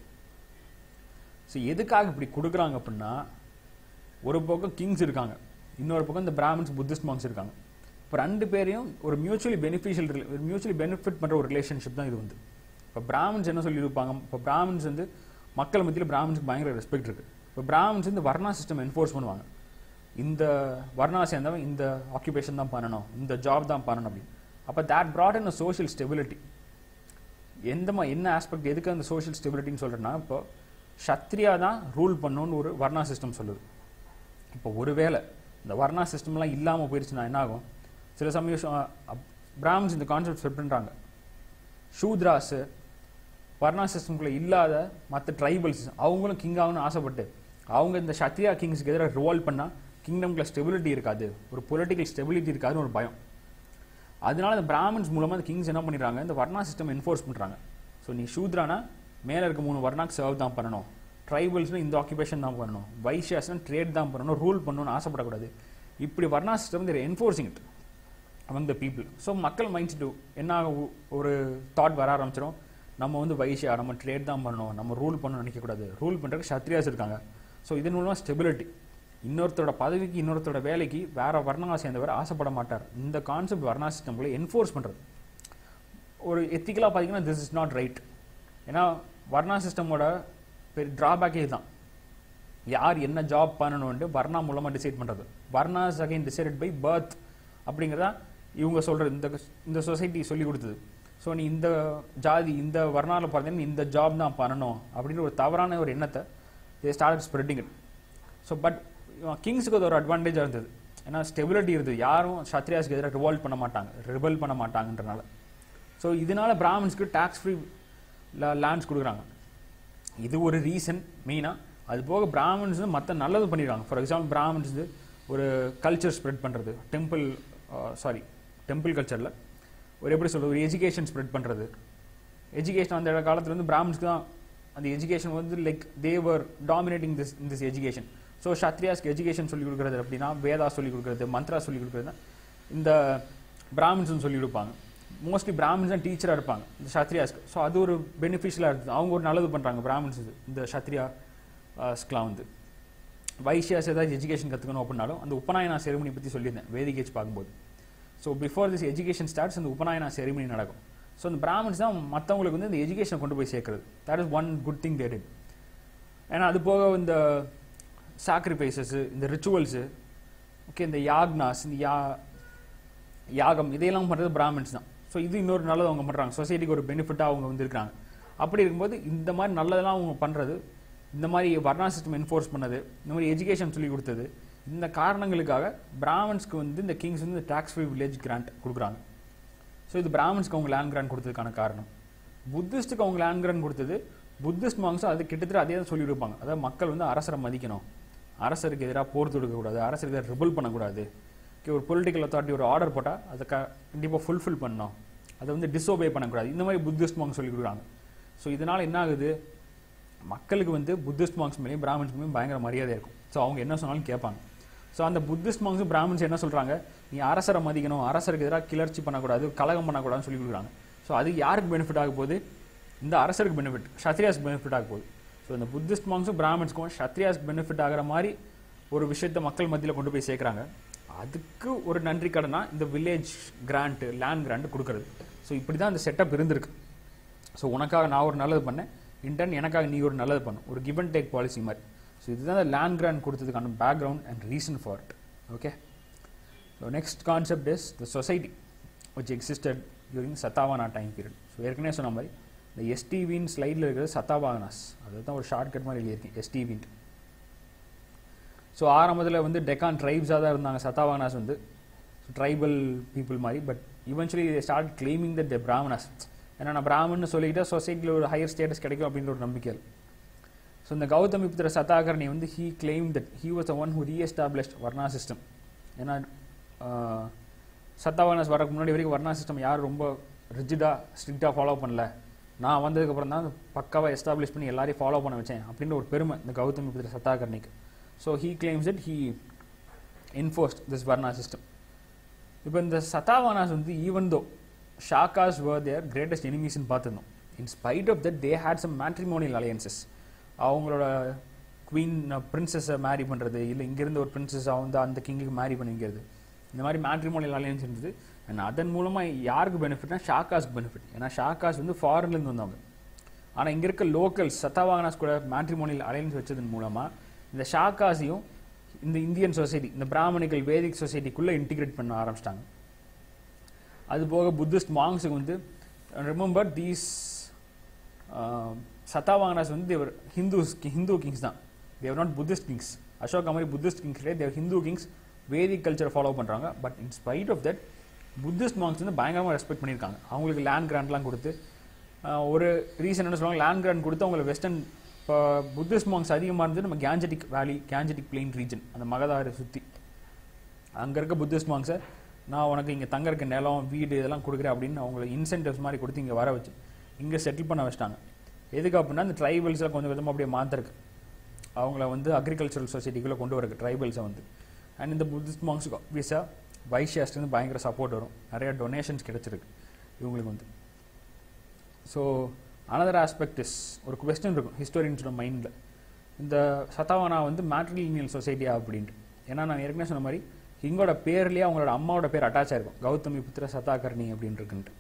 ஸோ எதுக்காக இப்படி கொடுக்குறாங்க அப்படின்னா, ஒரு பக்கம் கிங்ஸ் இருக்காங்க, இன்னொரு பக்கம் இந்த பிராமின்ஸ் புத்திஸ்ட் மாங்ஸ் இருக்காங்க. இப்போ ரெண்டு பேரையும் ஒரு மியூச்சுவலி பெனிஃபிஷியல் ஒரு மியூச்சுவலி பெனிஃபிட் பண்ணுற ஒரு ரிலேஷன்ஷிப் தான் இது வந்து. இப்போ பிராமின்ஸ் என்ன சொல்லியிருப்பாங்க, இப்போ பிராமின்ஸ் வந்து மக்கள் மத்தியில் பிராமின்ஸ்க்கு பயங்கர ரெஸ்பெக்ட் இருக்குது. இப்போ பிராமின்ஸ் இந்த வர்ணா சிஸ்டம் என்ஃபோர்ஸ் பண்ணுவாங்க, இந்த வர்ணா சேர்ந்தவன் இந்த ஆக்குபேஷன் தான் பண்ணணும், இந்த ஜாப் தான் பண்ணணும் அப்படின்னு. அப்போ that brought in a social stability. எந்த என்ன ஆஸ்பெக்ட், எதுக்கு அந்த சோஷியல் ஸ்டெபிலிட்டின்னு சொல்கிறேன்னா, இப்போ சத்ரியா தான் ரூல் பண்ணணும்னு ஒரு வர்ணா சிஸ்டம் சொல்லுது. இப்போ ஒருவேளை இந்த வர்ணா சிஸ்டம்லாம் இல்லாமல் போயிடுச்சுன்னா என்ன ஆகும்? சில சமயம் பிராமின்ஸ் இந்த கான்செப்ட் செட் பண்ணுறாங்க, ஷூத்ராஸு வர்ணா சிஸ்டம்குள்ளே இல்லாத மற்ற ட்ரைபல்ஸ் அவங்களும் கிங் ஆகணும்னு ஆசைப்பட்டு அவங்க இந்த சத்ரியா கிங்ஸுக்கு எதிராக ரிவால்வ் பண்ணால் கிங்டம்குள்ள ஸ்டெபிலிட்டி இருக்காது, ஒரு பொலிட்டிக்கல் ஸ்டெபிலிட்டி இருக்காதுன்னு ஒரு பயம். அதனால இந்த பிராமின்ஸ் மூலமாக இந்த கிங்ஸ் என்ன பண்ணிடுறாங்க, இந்த வர்ணா சிஸ்டம் என்ஃபோர்ஸ் பண்ணுறாங்க. ஸோ நீ ஷூத்ரானா மேலே இருக்க மூணு வர்ணாக்கு சர்வ் தான் பண்ணணும், ட்ரைபல்ஸ்னால் இந்த ஆக்குபேஷன் தான் பண்ணணும், வைஷ்யாஸ்னால் ட்ரேட் தான் பண்ணணும், ரூல் பண்ணணும்னு ஆசைப்படக்கூடாது. இப்படி varna system they're enforcing it among the people. So மக்கள் மைண்ட் செட் என்ன ஒரு தாட் வர ஆரம்பிச்சிடும், நம்ம வந்து வைஷ்யா, நம்ம ட்ரேட் தான் பண்ணணும், நம்ம ரூல் பண்ணணும்னு நினைக்கக்கூடாது, ரூல் பண்ணுறதுக்கு சத்ரியாஸ் இருக்காங்க. ஸோ இதன் மூலமாக ஸ்டெபிலிட்டி, இன்னொருத்தரோட பதவிக்கு இன்னொருத்தரோட வேலைக்கு வேற வர்ணாவை சேர்ந்தவர் ஆசைப்பட மாட்டார். இந்த கான்செப்ட் வர்ணா சிஸ்டம்களை என்ஃபோர்ஸ் பண்ணுறது ஒரு எத்திக்கலாக பார்த்தீங்கன்னா திஸ் இஸ் நாட் ரைட். ஏன்னா வர்ணா சிஸ்டமோட பெரிய ட்ராபேக்கே தான், யார் என்ன ஜாப் பண்ணணும்னு வர்ணா மூலமாக டிசைட் பண்ணுறது. Varnas again decided by birth அப்படிங்கிறதா இவங்க சொல்கிறது, இந்த இந்த சொசைட்டி சொல்லி கொடுத்தது. ஸோ நீ இந்த ஜாதி இந்த வர்ணாவில் பார்த்தீங்கன்னா இந்த ஜாப் தான் பண்ணணும் அப்படின்ற ஒரு தவறான ஒரு எண்ணத்தை they start spreading it. So but கிங்ஸுக்கு அது ஒரு அட்வான்டேஜாக இருந்தது, ஏன்னா ஸ்டெபிலிட்டி இருந்தது, யாரும் சத்ரியாஸ்க்கு எதிராக ரிவால்ட் பண்ண மாட்டாங்க, ரிபல் பண்ண மாட்டாங்கன்றனால. ஸோ இதனால பிராமின்ஸ்க்கு டேக்ஸ் ஃப்ரீ லேண்ட்ஸ் கொடுக்குறாங்க. இது ஒரு ரீசன் மெயினாக. அது போக பிராமின்ஸ் வந்து மற்ற நல்லது பண்ணிடுறாங்க. ஃபார் எக்ஸாம்பிள் பிராமின்ஸ் வந்து ஒரு கல்ச்சர் ஸ்ப்ரெட் பண்ணுறது, டெம்பிள் சாரி டெம்பிள் கல்ச்சரில் ஒரு எப்படி சொல்கிறது, ஒரு எஜுகேஷன் ஸ்ப்ரெட் பண்ணுறது. எஜுகேஷன் அந்த காலத்தில் வந்து பிராமின்ஸ்க்கு தான் அந்த எஜுகேஷன் வந்து like they were dominating this in this education. So சத்ரியாஸ்க்கு எஜுகேஷன் சொல்லிக் கொடுக்குறது அப்படின்னா வேதா சொல்லிக் கொடுக்குறது, மந்த்ரா சொல்லிக் கொடுக்குறது இந்த பிராமின்ஸ்னு சொல்லிக் கொடுப்பாங்க. மோஸ்ட்லி பிராமின்ஸ் தான் டீச்சராக இருப்பாங்க இந்த சத்ரியாஸ்க்கு. ஸோ அது ஒரு பெனிஃபிஷியலாக இருக்குது, அவங்க ஒரு நல்லது பண்ணுறாங்க பிராமின்ஸ் இந்த சத்ரியாஸ்க்குலாம். வந்து வைஷ்யாஸ் ஏதாவது எஜுகேஷன் கற்றுக்கணும் அப்படின்னாலும் அந்த உபநாயனா செரிமனி பற்றி சொல்லியிருந்தேன் வேதிகேஜ் பார்க்கும்போது. So before this education starts அந்த உபநாயனா செரிமனி நடக்கும். ஸோ அந்த பிராமின்ஸ் தான் மற்றவங்களுக்கு வந்து இந்த எஜுகேஷனை கொண்டு போய் சேர்க்குறது. That is one good thing they did. ஏன்னா அது போக இந்த சாக்ரிஃபைசஸ், இந்த ரிச்சுவல்ஸு, ஓகே, இந்த யாக்னாஸ், இந்த யா யாகம் இதையெல்லாம் பண்ணுறது பிராமின்ஸ் தான். ஸோ இது இன்னொரு நல்லது அவங்க பண்ணுறாங்க, சொசைட்டிக்கு ஒரு பெனிஃபிட்டாக அவங்க வந்துருக்காங்க. அப்படி இருக்கும்போது இந்த மாதிரி நல்லதெல்லாம் அவங்க பண்ணுறது, இந்த மாதிரி வர்ணா சிஸ்டம் என்ஃபோர்ஸ் பண்ணது, இந்த மாதிரி எஜுகேஷன் சொல்லி கொடுத்தது, இந்த காரணங்களுக்காக பிராமின்ஸ்க்கு வந்து இந்த கிங்ஸ் வந்து டேக்ஸ் ஃப்ரீ வில்லேஜ் கிராண்ட் கொடுக்குறாங்க. ஸோ இது பிராமின்ஸ்க்கு அவங்க லேண்ட் கிராண்ட் கொடுத்ததுக்கான காரணம். புத்திஸ்ட்டுக்கு அவங்க லேண்ட் கிராண்ட் கொடுத்தது, புத்திஸ்ட் மாங்ஸும் அது கிட்டத்தட்ட அதே தான் சொல்லி கொடுப்பாங்க. அதாவது மக்கள் வந்து அரசரை மதிக்கணும், அரசருக்கு எதிராக போர் தொடுக்கக்கூடாது, அரசருக்கு எதிராக ரிபல் பண்ணக்கூடாது, ஒரு பொலிட்டிக்கல் அத்தாரிட்டி ஒரு ஆர்டர் போட்டால் அதை க கண்டிப்பாக ஃபுல்ஃபில் பண்ணணும், அதை வந்து டிஸ்ஓபே பண்ணக்கூடாது, இந்த மாதிரி புத்திஸ்ட் மாங்ஸ் சொல்லி கொடுக்குறாங்க. ஸோ இதனால் என்ன ஆகுது, மக்களுக்கு வந்து புத்திஸ்ட் மாங்ஸ் மேலேயும் பிராமின்ஸ் மேலேயும் பயங்கர மரியாதை இருக்கும். ஸோ அவங்க என்ன சொன்னாலும் கேட்பாங்க. ஸோ அந்த புத்திஸ்ட் மாங்ஸும் பிராமின்ஸ் என்ன சொல்கிறாங்க, நீ அரசரை மதிக்கணும், அரசருக்கு எதிராக கிளர்ச்சி பண்ணக்கூடாது, கலகம் பண்ணக்கூடாதுன்னு சொல்லி கொடுக்குறாங்க. ஸோ அது யாருக்கு பெனிஃபிட் ஆக போகுது, இந்த அரசருக்கு பெனிஃபிட், சத்ரியாஸ்க்கு பெனிஃபிட் ஆக போகுது. ஸோ இந்த புத்திஸ்ட் மாங்ஸும் பிராமின்ஸ்க்கும் சத்ரியாஸ்க்கு பெனிஃபிட் ஆகிற மாதிரி ஒரு விஷயத்தை மக்கள் மத்தியில் கொண்டு போய் சேர்க்குறாங்க. அதுக்கு ஒரு நன்றி கடனா இந்த வில்லேஜ் கிராண்ட், லேண்ட் கிராண்ட் கொடுக்குறது. ஸோ இப்படி தான் இந்த செட்டப் இருந்திருக்கு. ஸோ உனக்காக நான் ஒரு நல்லது பண்ணேன், இன்டர்ன் எனக்காக நீ ஒரு நல்லது பண்ணும், ஒரு கிவ் அண்ட் டேக் பாலிசி மாதிரி. ஸோ இதுதான் இந்த லேண்ட் கிராண்ட் கொடுத்ததுக்கான background and reason for it. Okay, so next concept is the society which existed during Satavahana time period. So ஏற்கனவே சொன்ன மாதிரி இந்த எஸ்டிவின் ஸ்லைடில் இருக்கிறது சத்தாவானாஸ், அதுதான் ஒரு ஷார்ட்கட் மாதிரி எழுதியிருக்கேன் எஸ்டிவின். ஸோ ஆரம்பத்தில் வந்து டெக்கான் ட்ரைப்ஸாக தான் இருந்தாங்க சத்தாவானாஸ் வந்து, ட்ரைபல் பீப்புள் மாதிரி. But eventually they start claiming that the Brahmanas. ஏன்னா நான் பிராமன்னு சொல்லிக்கிட்டால் சொசைட்டியில் ஒரு ஹையர் ஸ்டேட்டஸ் கிடைக்கும் அப்படின்ற ஒரு நம்பிக்கை. ஸோ இந்த கௌதமிபுத்திர சதாகர்ணி வந்து he claim that he was the one who reestablished varna system. ஏன்னா சத்தாவானாஸ் வரக்கு முன்னாடி வரைக்கும் வர்ணா சிஸ்டம் யாரும் ரொம்ப ரிஜிடாக ஸ்ட்ரிக்டாக ஃபாலோ பண்ணல, நான் வந்ததுக்கப்புறம் தான் பக்காவாக எஸ்டாப்ளிஷ் பண்ணி எல்லாரையும் ஃபாலோ பண்ண வச்சேன் அப்படின்ற ஒரு பெருமை இந்த கௌதமிபுத்திர சதாகர்ணிக்கு. So he claims it he enforced this varna system. இப்போ இந்த சத்தாவானாஸ் வந்து ஈவன் தோ ஷாக்காஸ் வர் தேர் கிரேட்டஸ்ட் எனிமீஸ்ன்னு பார்த்துருந்தோம், in spite of that they had some matrimonial alliances. அவங்களோட குவீன் பிரின்சஸை மேரி பண்ணுறது, இல்லை இங்கேருந்து ஒரு பிரின்சஸாக வந்து அந்த கிங்குக்கு மேரி பண்ணிக்கிறது, இந்த மாதிரி மேட்ரிமோனியல் அலையன்ஸ் இருந்தது. அண்ட் அதன் மூலமாக யாருக்கு பெனிஃபிட்னா ஷாக்காஸ்க்கு பெனிஃபிட். ஏன்னா ஷாக்காஸ் வந்து ஃபாரின்லேருந்து வந்தவங்க. ஆனால் இங்கே இருக்க லோக்கல்ஸ் சத்தாவானாஸ் கூட மேட்ரிமோனியல் அலையன்ஸ் வச்சதன் மூலமாக இந்த ஷாக்காஸையும் இந்த இந்தியன் சொசைட்டி, இந்த பிராமணிகள் வேதிக் சொசைட்டிக்குள்ளே இன்டிகிரேட் பண்ண ஆரம்பிச்சிட்டாங்க. அது போக புத்திஸ்ட் மாங்ஸுக்கு வந்து ரிமெம்பர் தீஸ் சத்தாவானாஸ் வந்து தேவர் ஹிந்துஸ் ஹிந்து கிங்ஸ் தான், they were not Buddhist kings. Ashoka மாதிரி புத்திஸ்ட் கிங்ஸ் கிடையாது, தேவர் ஹிந்து கிங்ஸ், வேதிக் கல்ச்சரை ஃபாலோ பண்ணுறாங்க. But in spite of that Buddhist monks வந்து பயங்கரமாக ரெஸ்பெக்ட் பண்ணியிருக்காங்க. அவங்களுக்கு லேண்ட் கிராண்ட்லாம் கொடுத்து, ஒரு ரீசன் என்ன சொல்லுவாங்க, லேண்ட் கிராண்ட் கொடுத்து அவங்களை வெஸ்டர்ன், இப்போ புத்திஸ்ட் மாங்ஸ் அதிகமாக இருந்தது நம்ம கேஞ்சட்டிக் வேலி, கேஞ்சட்டிக் பிளெயின் ரீஜன், அந்த மகதாரை சுற்றி அங்கே இருக்க புத்திஸ்ட் மாங்ஸை நான் உனக்கு இங்கே தங்க இருக்க நிலம் வீடு இதெல்லாம் கொடுக்குறேன் அப்படின்னு அவங்களை இன்சென்டிவ்ஸ் மாதிரி கொடுத்து இங்கே வர வச்சு இங்கே செட்டில் பண்ண வச்சிட்டாங்க. எதுக்கு அப்படின்னா அந்த ட்ரைபல்ஸை கொஞ்சம் கொஞ்சமாக அப்படியே மாற்றிருக்கு, அவங்கள வந்து அக்ரிகல்ச்சரல் சொசைட்டிக்குள்ளே கொண்டு வரக்கு ட்ரைபல்ஸை வந்து. அண்ட் இந்த புத்திஸ்ட் மாங்ஸுக்கு ஆப்வியஸாக வைஷ்யாஸ்லேருந்து பயங்கர சப்போர்ட் வரும், நிறைய டொனேஷன்ஸ் கிடச்சிருக்கு இவங்களுக்கு வந்து. ஸோ அனதர் ஆஸ்பெக்ட் இஸ், ஒரு கொஸ்டின் இருக்கும் ஹிஸ்டோரியன்ஸோட மைண்டில், இந்த சதாவானா வந்து மேட்ரிலினியல் சொசைட்டியா அப்படின்ட்டு. ஏன்னா நான் ஏற்கனவே சொன்ன மாதிரி கிங்கோட பேர்லேயே அவங்களோட அம்மாவோட பேர் அட்டாச் ஆயிருக்கும், கௌதமி புத்திர சதாகர்ணி அப்படின்ட்டுருக்குன்ட்டு.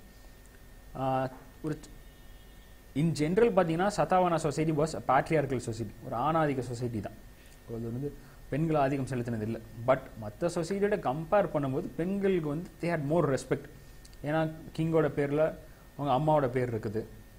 ஒரு இன் ஜென்ரல் பார்த்தீங்கன்னா Satavahana society was patriarchal society, ஒரு ஆணாதிக்க சொசைட்டி தான். அது வந்து பெண்கள் ஆதிக்கம் செலுத்தினது இல்லை. பட் மற்ற சொசைட்டியோட கம்பேர் பண்ணும்போது பெண்களுக்கு வந்து தே ஹேட் மோர் ரெஸ்பெக்ட். ஏன்னா கிங்கோட பேரில் அவங்க அம்மாவோட பேர் இருக்குது.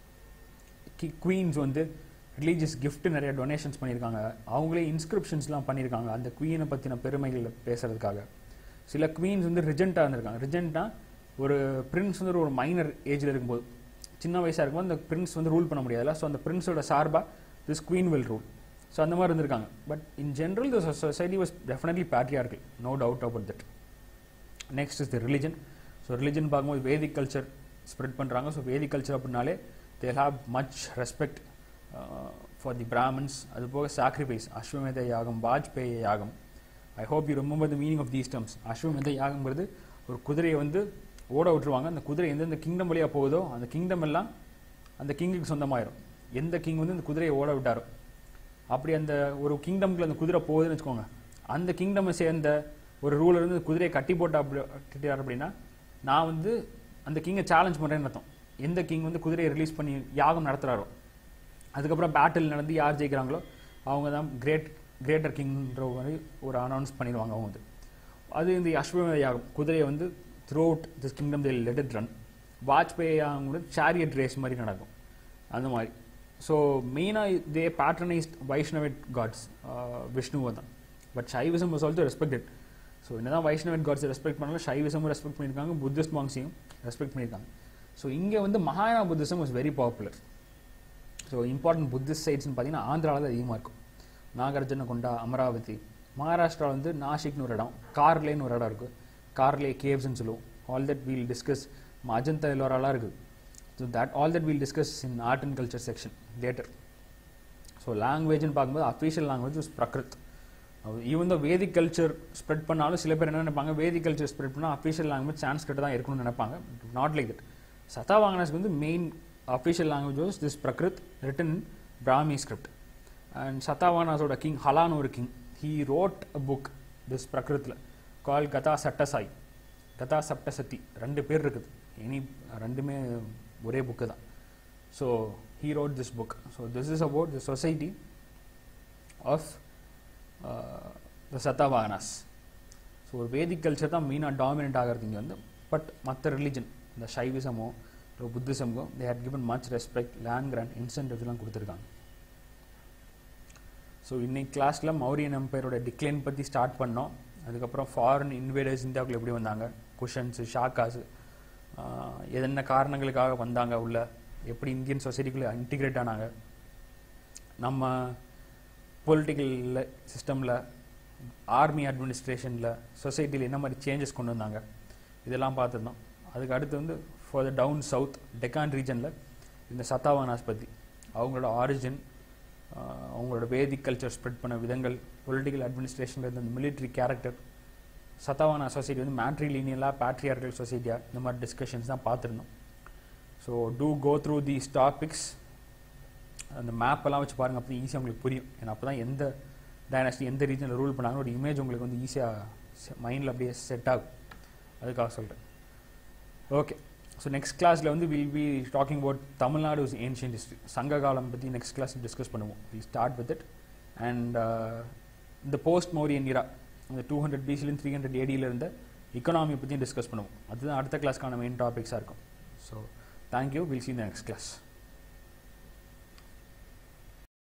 கி குவீன்ஸ் வந்து ரிலீஜியஸ் கிஃப்ட் நிறைய டொனேஷன்ஸ் பண்ணியிருக்காங்க, அவங்களே இன்ஸ்கிரிப்ஷன்ஸ்லாம் பண்ணியிருக்காங்க அந்த குவீனை பற்றின பெருமைகள் பேசுறதுக்காக. சில குவீன்ஸ் வந்து ரிஜென்ட்டாக இருந்திருக்காங்க. ரிஜென்ட்னா ஒரு பிரின்ஸ் வந்து ஒரு மைனர் ஏஜில் இருக்கும்போது, சின்ன வயசாக இருக்கும்போது அந்த பிரின்ஸ் வந்து ரூல் பண்ண முடியாதுல்ல, ஸோ அந்த பிரின்ஸோட சார்பாக this queen will rule. So அந்த மாதிரி இருந்திருக்காங்க. But in general the society was definitely patriarchal, no doubt about that. Next is the religion. So religion பார்க்கும்போது வேதிக் கல்ச்சர் ஸ்ப்ரெட் பண்ணுறாங்க. ஸோ வேதிக் கல்ச்சர் அப்படின்னாலே they have much respect for the Brahmins. அது போக sacrifice, Ashvamedha யாகம், வாஜ்பேய யாகம். I hope you remember the meaning of these terms. Ashvamedha யாகம்ங்கிறது ஒரு குதிரையை வந்து ஓட விட்டுருவாங்க, அந்த குதிரை எந்தெந்த கிங்டம் வழியாக போகுதோ அந்த கிங்டம் எல்லாம் அந்த கிங்குக்கு சொந்தமாயிரும். எந்த கிங் வந்து இந்த குதிரையை ஓட விட்டாரோ, அப்படி அந்த ஒரு கிங்டம்குள்ள அந்த குதிரை போகுதுன்னு வச்சுக்கோங்க, அந்த கிங்டம் சேர்ந்த ஒரு ரூலர் வந்து குதிரையை கட்டி போட்டா அப்படி கட்டிட்டார் அப்படின்னா நான் வந்து அந்த கிங்கை சேலஞ்ச் பண்ணுறேன்னு அர்த்தம். எந்த கிங் வந்து குதிரையை ரிலீஸ் பண்ணி யாகம் நடத்துகிறாரோ, அதுக்கப்புறம் பேட்டில் நடந்து யார் ஜெயிக்கிறாங்களோ அவங்க தான் கிரேட் கிரேட்டர் கிங்ன்ற மாதிரி ஒரு அனௌன்ஸ் பண்ணிடுவாங்க அவங்க வந்து. அது இந்த அஸ்வமேத யாகம், குதிரையை வந்து throughout this kingdom they let it run. Vajapeya யாகம் கூட சேரியட் ரேஸ் மாதிரி நடக்கும் அந்த மாதிரி. ஸோ மெயினாக தே பேட்ரனைஸ்ட் வைஷ்ணவட் காட்ஸ், விஷ்ணுவை தான். But Shaivism was also respected. So என்னதான் வைஷ்ணவட் காட்ஸை ரெஸ்பெக்ட் பண்ணாலும் சைவிசமும் ரெஸ்பெக்ட் பண்ணியிருக்காங்க, புத்திஸ்ட் மாங்ஸையும் ரெஸ்பெக்ட் பண்ணியிருக்காங்க. ஸோ இங்கே வந்து மகாயானா Buddhism was very popular. So important Buddhist சைட்ஸ்னு பார்த்தீங்கன்னா ஆந்திராவில் தான் அதிகமாக இருக்கும். நாகார்ஜுன கொண்டா, அமராவதி. மகாராஷ்டிரா வந்து நாசிக்னு ஒரு இடம், கார்லேன்னு ஒரு இடம் இருக்குது, கார்லே கேவ்ஸ்ன்னு சொல்லுவோம். All that we'll discuss. Ajanta எல்லோராலாம் இருக்குது. So that all that we'll discuss in art and culture section later. So லாங்குவேஜ்னு பார்க்கும்போது official language was Prakrit. Even தான் வேதிக் கல்ச்சர் ஸ்ப்ரெட் பண்ணாலும் சில பேர் என்ன நினைப்பாங்க, வேதிக் கல்ச்சர் ஸ்ப்ரெட் பண்ணால் அஃபீஷியல் லாங்குவேஜ் சான்ஸ்கிரிட் தான் இருக்கணும்னு நினைப்பாங்க. Not like that. சதாவாகனாஸ்க்கு வந்து main official language was this Prakrit written in Brahmi script. And சதாவாகனாஸோட கிங் ஹலான்னு ஒரு king, he wrote a book this பிரகிருத்தில் கால் கதா சட்டசாய், கதா சப்டசதி. ரெண்டு பேர் இருக்குது, எனி ரெண்டுமே ஒரே புக்கு தான். So he wrote this book. So this is about the society of the Satavahanas. So ஒரு வேதிக் கல்ச்சர் தான் மெயினாக டாமினன்ட் ஆகிறது இங்கே வந்து. பட் மற்ற ரிலிஜன், இந்த சைவிசமோ இல்லை புத்திசமோ, they had given much respect, land grant, இன்சென்டிவ்ஸ்லாம் கொடுத்துருக்காங்க. ஸோ இன்னைக்கு கிளாஸில் மௌரியன் எம்பையரோட டிக்ளைன் பற்றி ஸ்டார்ட் பண்ணோம். அதுக்கப்புறம் ஃபாரின் இன்வேடர்ஸ் இந்தியாவுக்குள்ள எப்படி வந்தாங்க, குஷன்ஸு, ஷாக்காஸு, என்னென்ன காரணங்களுக்காக வந்தாங்க உள்ள, எப்படி இந்தியன் சொசைட்டிக்குள்ளே இன்டிகிரேட் ஆனாங்க, நம்ம பொலிட்டிக்கல் சிஸ்டமில், ஆர்மி அட்மினிஸ்ட்ரேஷனில், சொசைட்டியில் என்ன மாதிரி சேஞ்சஸ் கொண்டு வந்தாங்க, இதெல்லாம் பார்த்துருந்தோம். அதுக்கு அடுத்து வந்து for the down south Deccan ரீஜனில் இந்த சதாவாகனாஸ் பற்றி, அவங்களோட ஆரிஜின், அவங்களோட வேதிக் கல்ச்சர் ஸ்ப்ரெட் பண்ண விதங்கள், பொலிட்டிக்கல் அட்மினிஸ்ட்ரேஷனில் இருந்த மிலிட்ரி கேரக்டர், சதாவாகனா சொசைட்டி வந்து மேட்ரிலீனியலாக பேட்ரியார்கல் சொசைட்டியாக, இந்த மாதிரி டிஸ்கஷன்ஸ் தான் பார்த்துருந்தோம். So to go through these topics. அந்த மேப்பெல்லாம் வச்சு பாருங்கள், அப்போ ஈஸியாக உங்களுக்கு புரியும். ஏன்னா அப்போ தான் எந்த டைனாஸ்டி எந்த ரீஜனில் ரூல் பண்ணாங்க ஒரு இமேஜ் உங்களுக்கு வந்து ஈஸியாக மைண்டில் அப்படியே செட் ஆகும். அதுக்காக சொல்கிறேன். ஓகே, ஸோ நெக்ஸ்ட் கிளாஸில் வந்து will be talking about Tamil Nadu ancient history, சங்க காலம் பற்றி நெக்ஸ்ட் கிளாஸ் டிஸ்கஸ் பண்ணுவோம். Will start with it. And இந்த போஸ்ட் மௌரியன் இரா, இந்த டூ ஹண்ட்ரட் பிசிலேருந்து த்ரீ ஹண்ட்ரட் ஏடியில் இருந்த இக்கனாமி பற்றியும் டிஸ்கஸ் பண்ணுவோம். அதுதான் அடுத்த கிளாஸ்க்கான மெயின் டாபிக்ஸாக இருக்கும். So thank you, will see in the next class.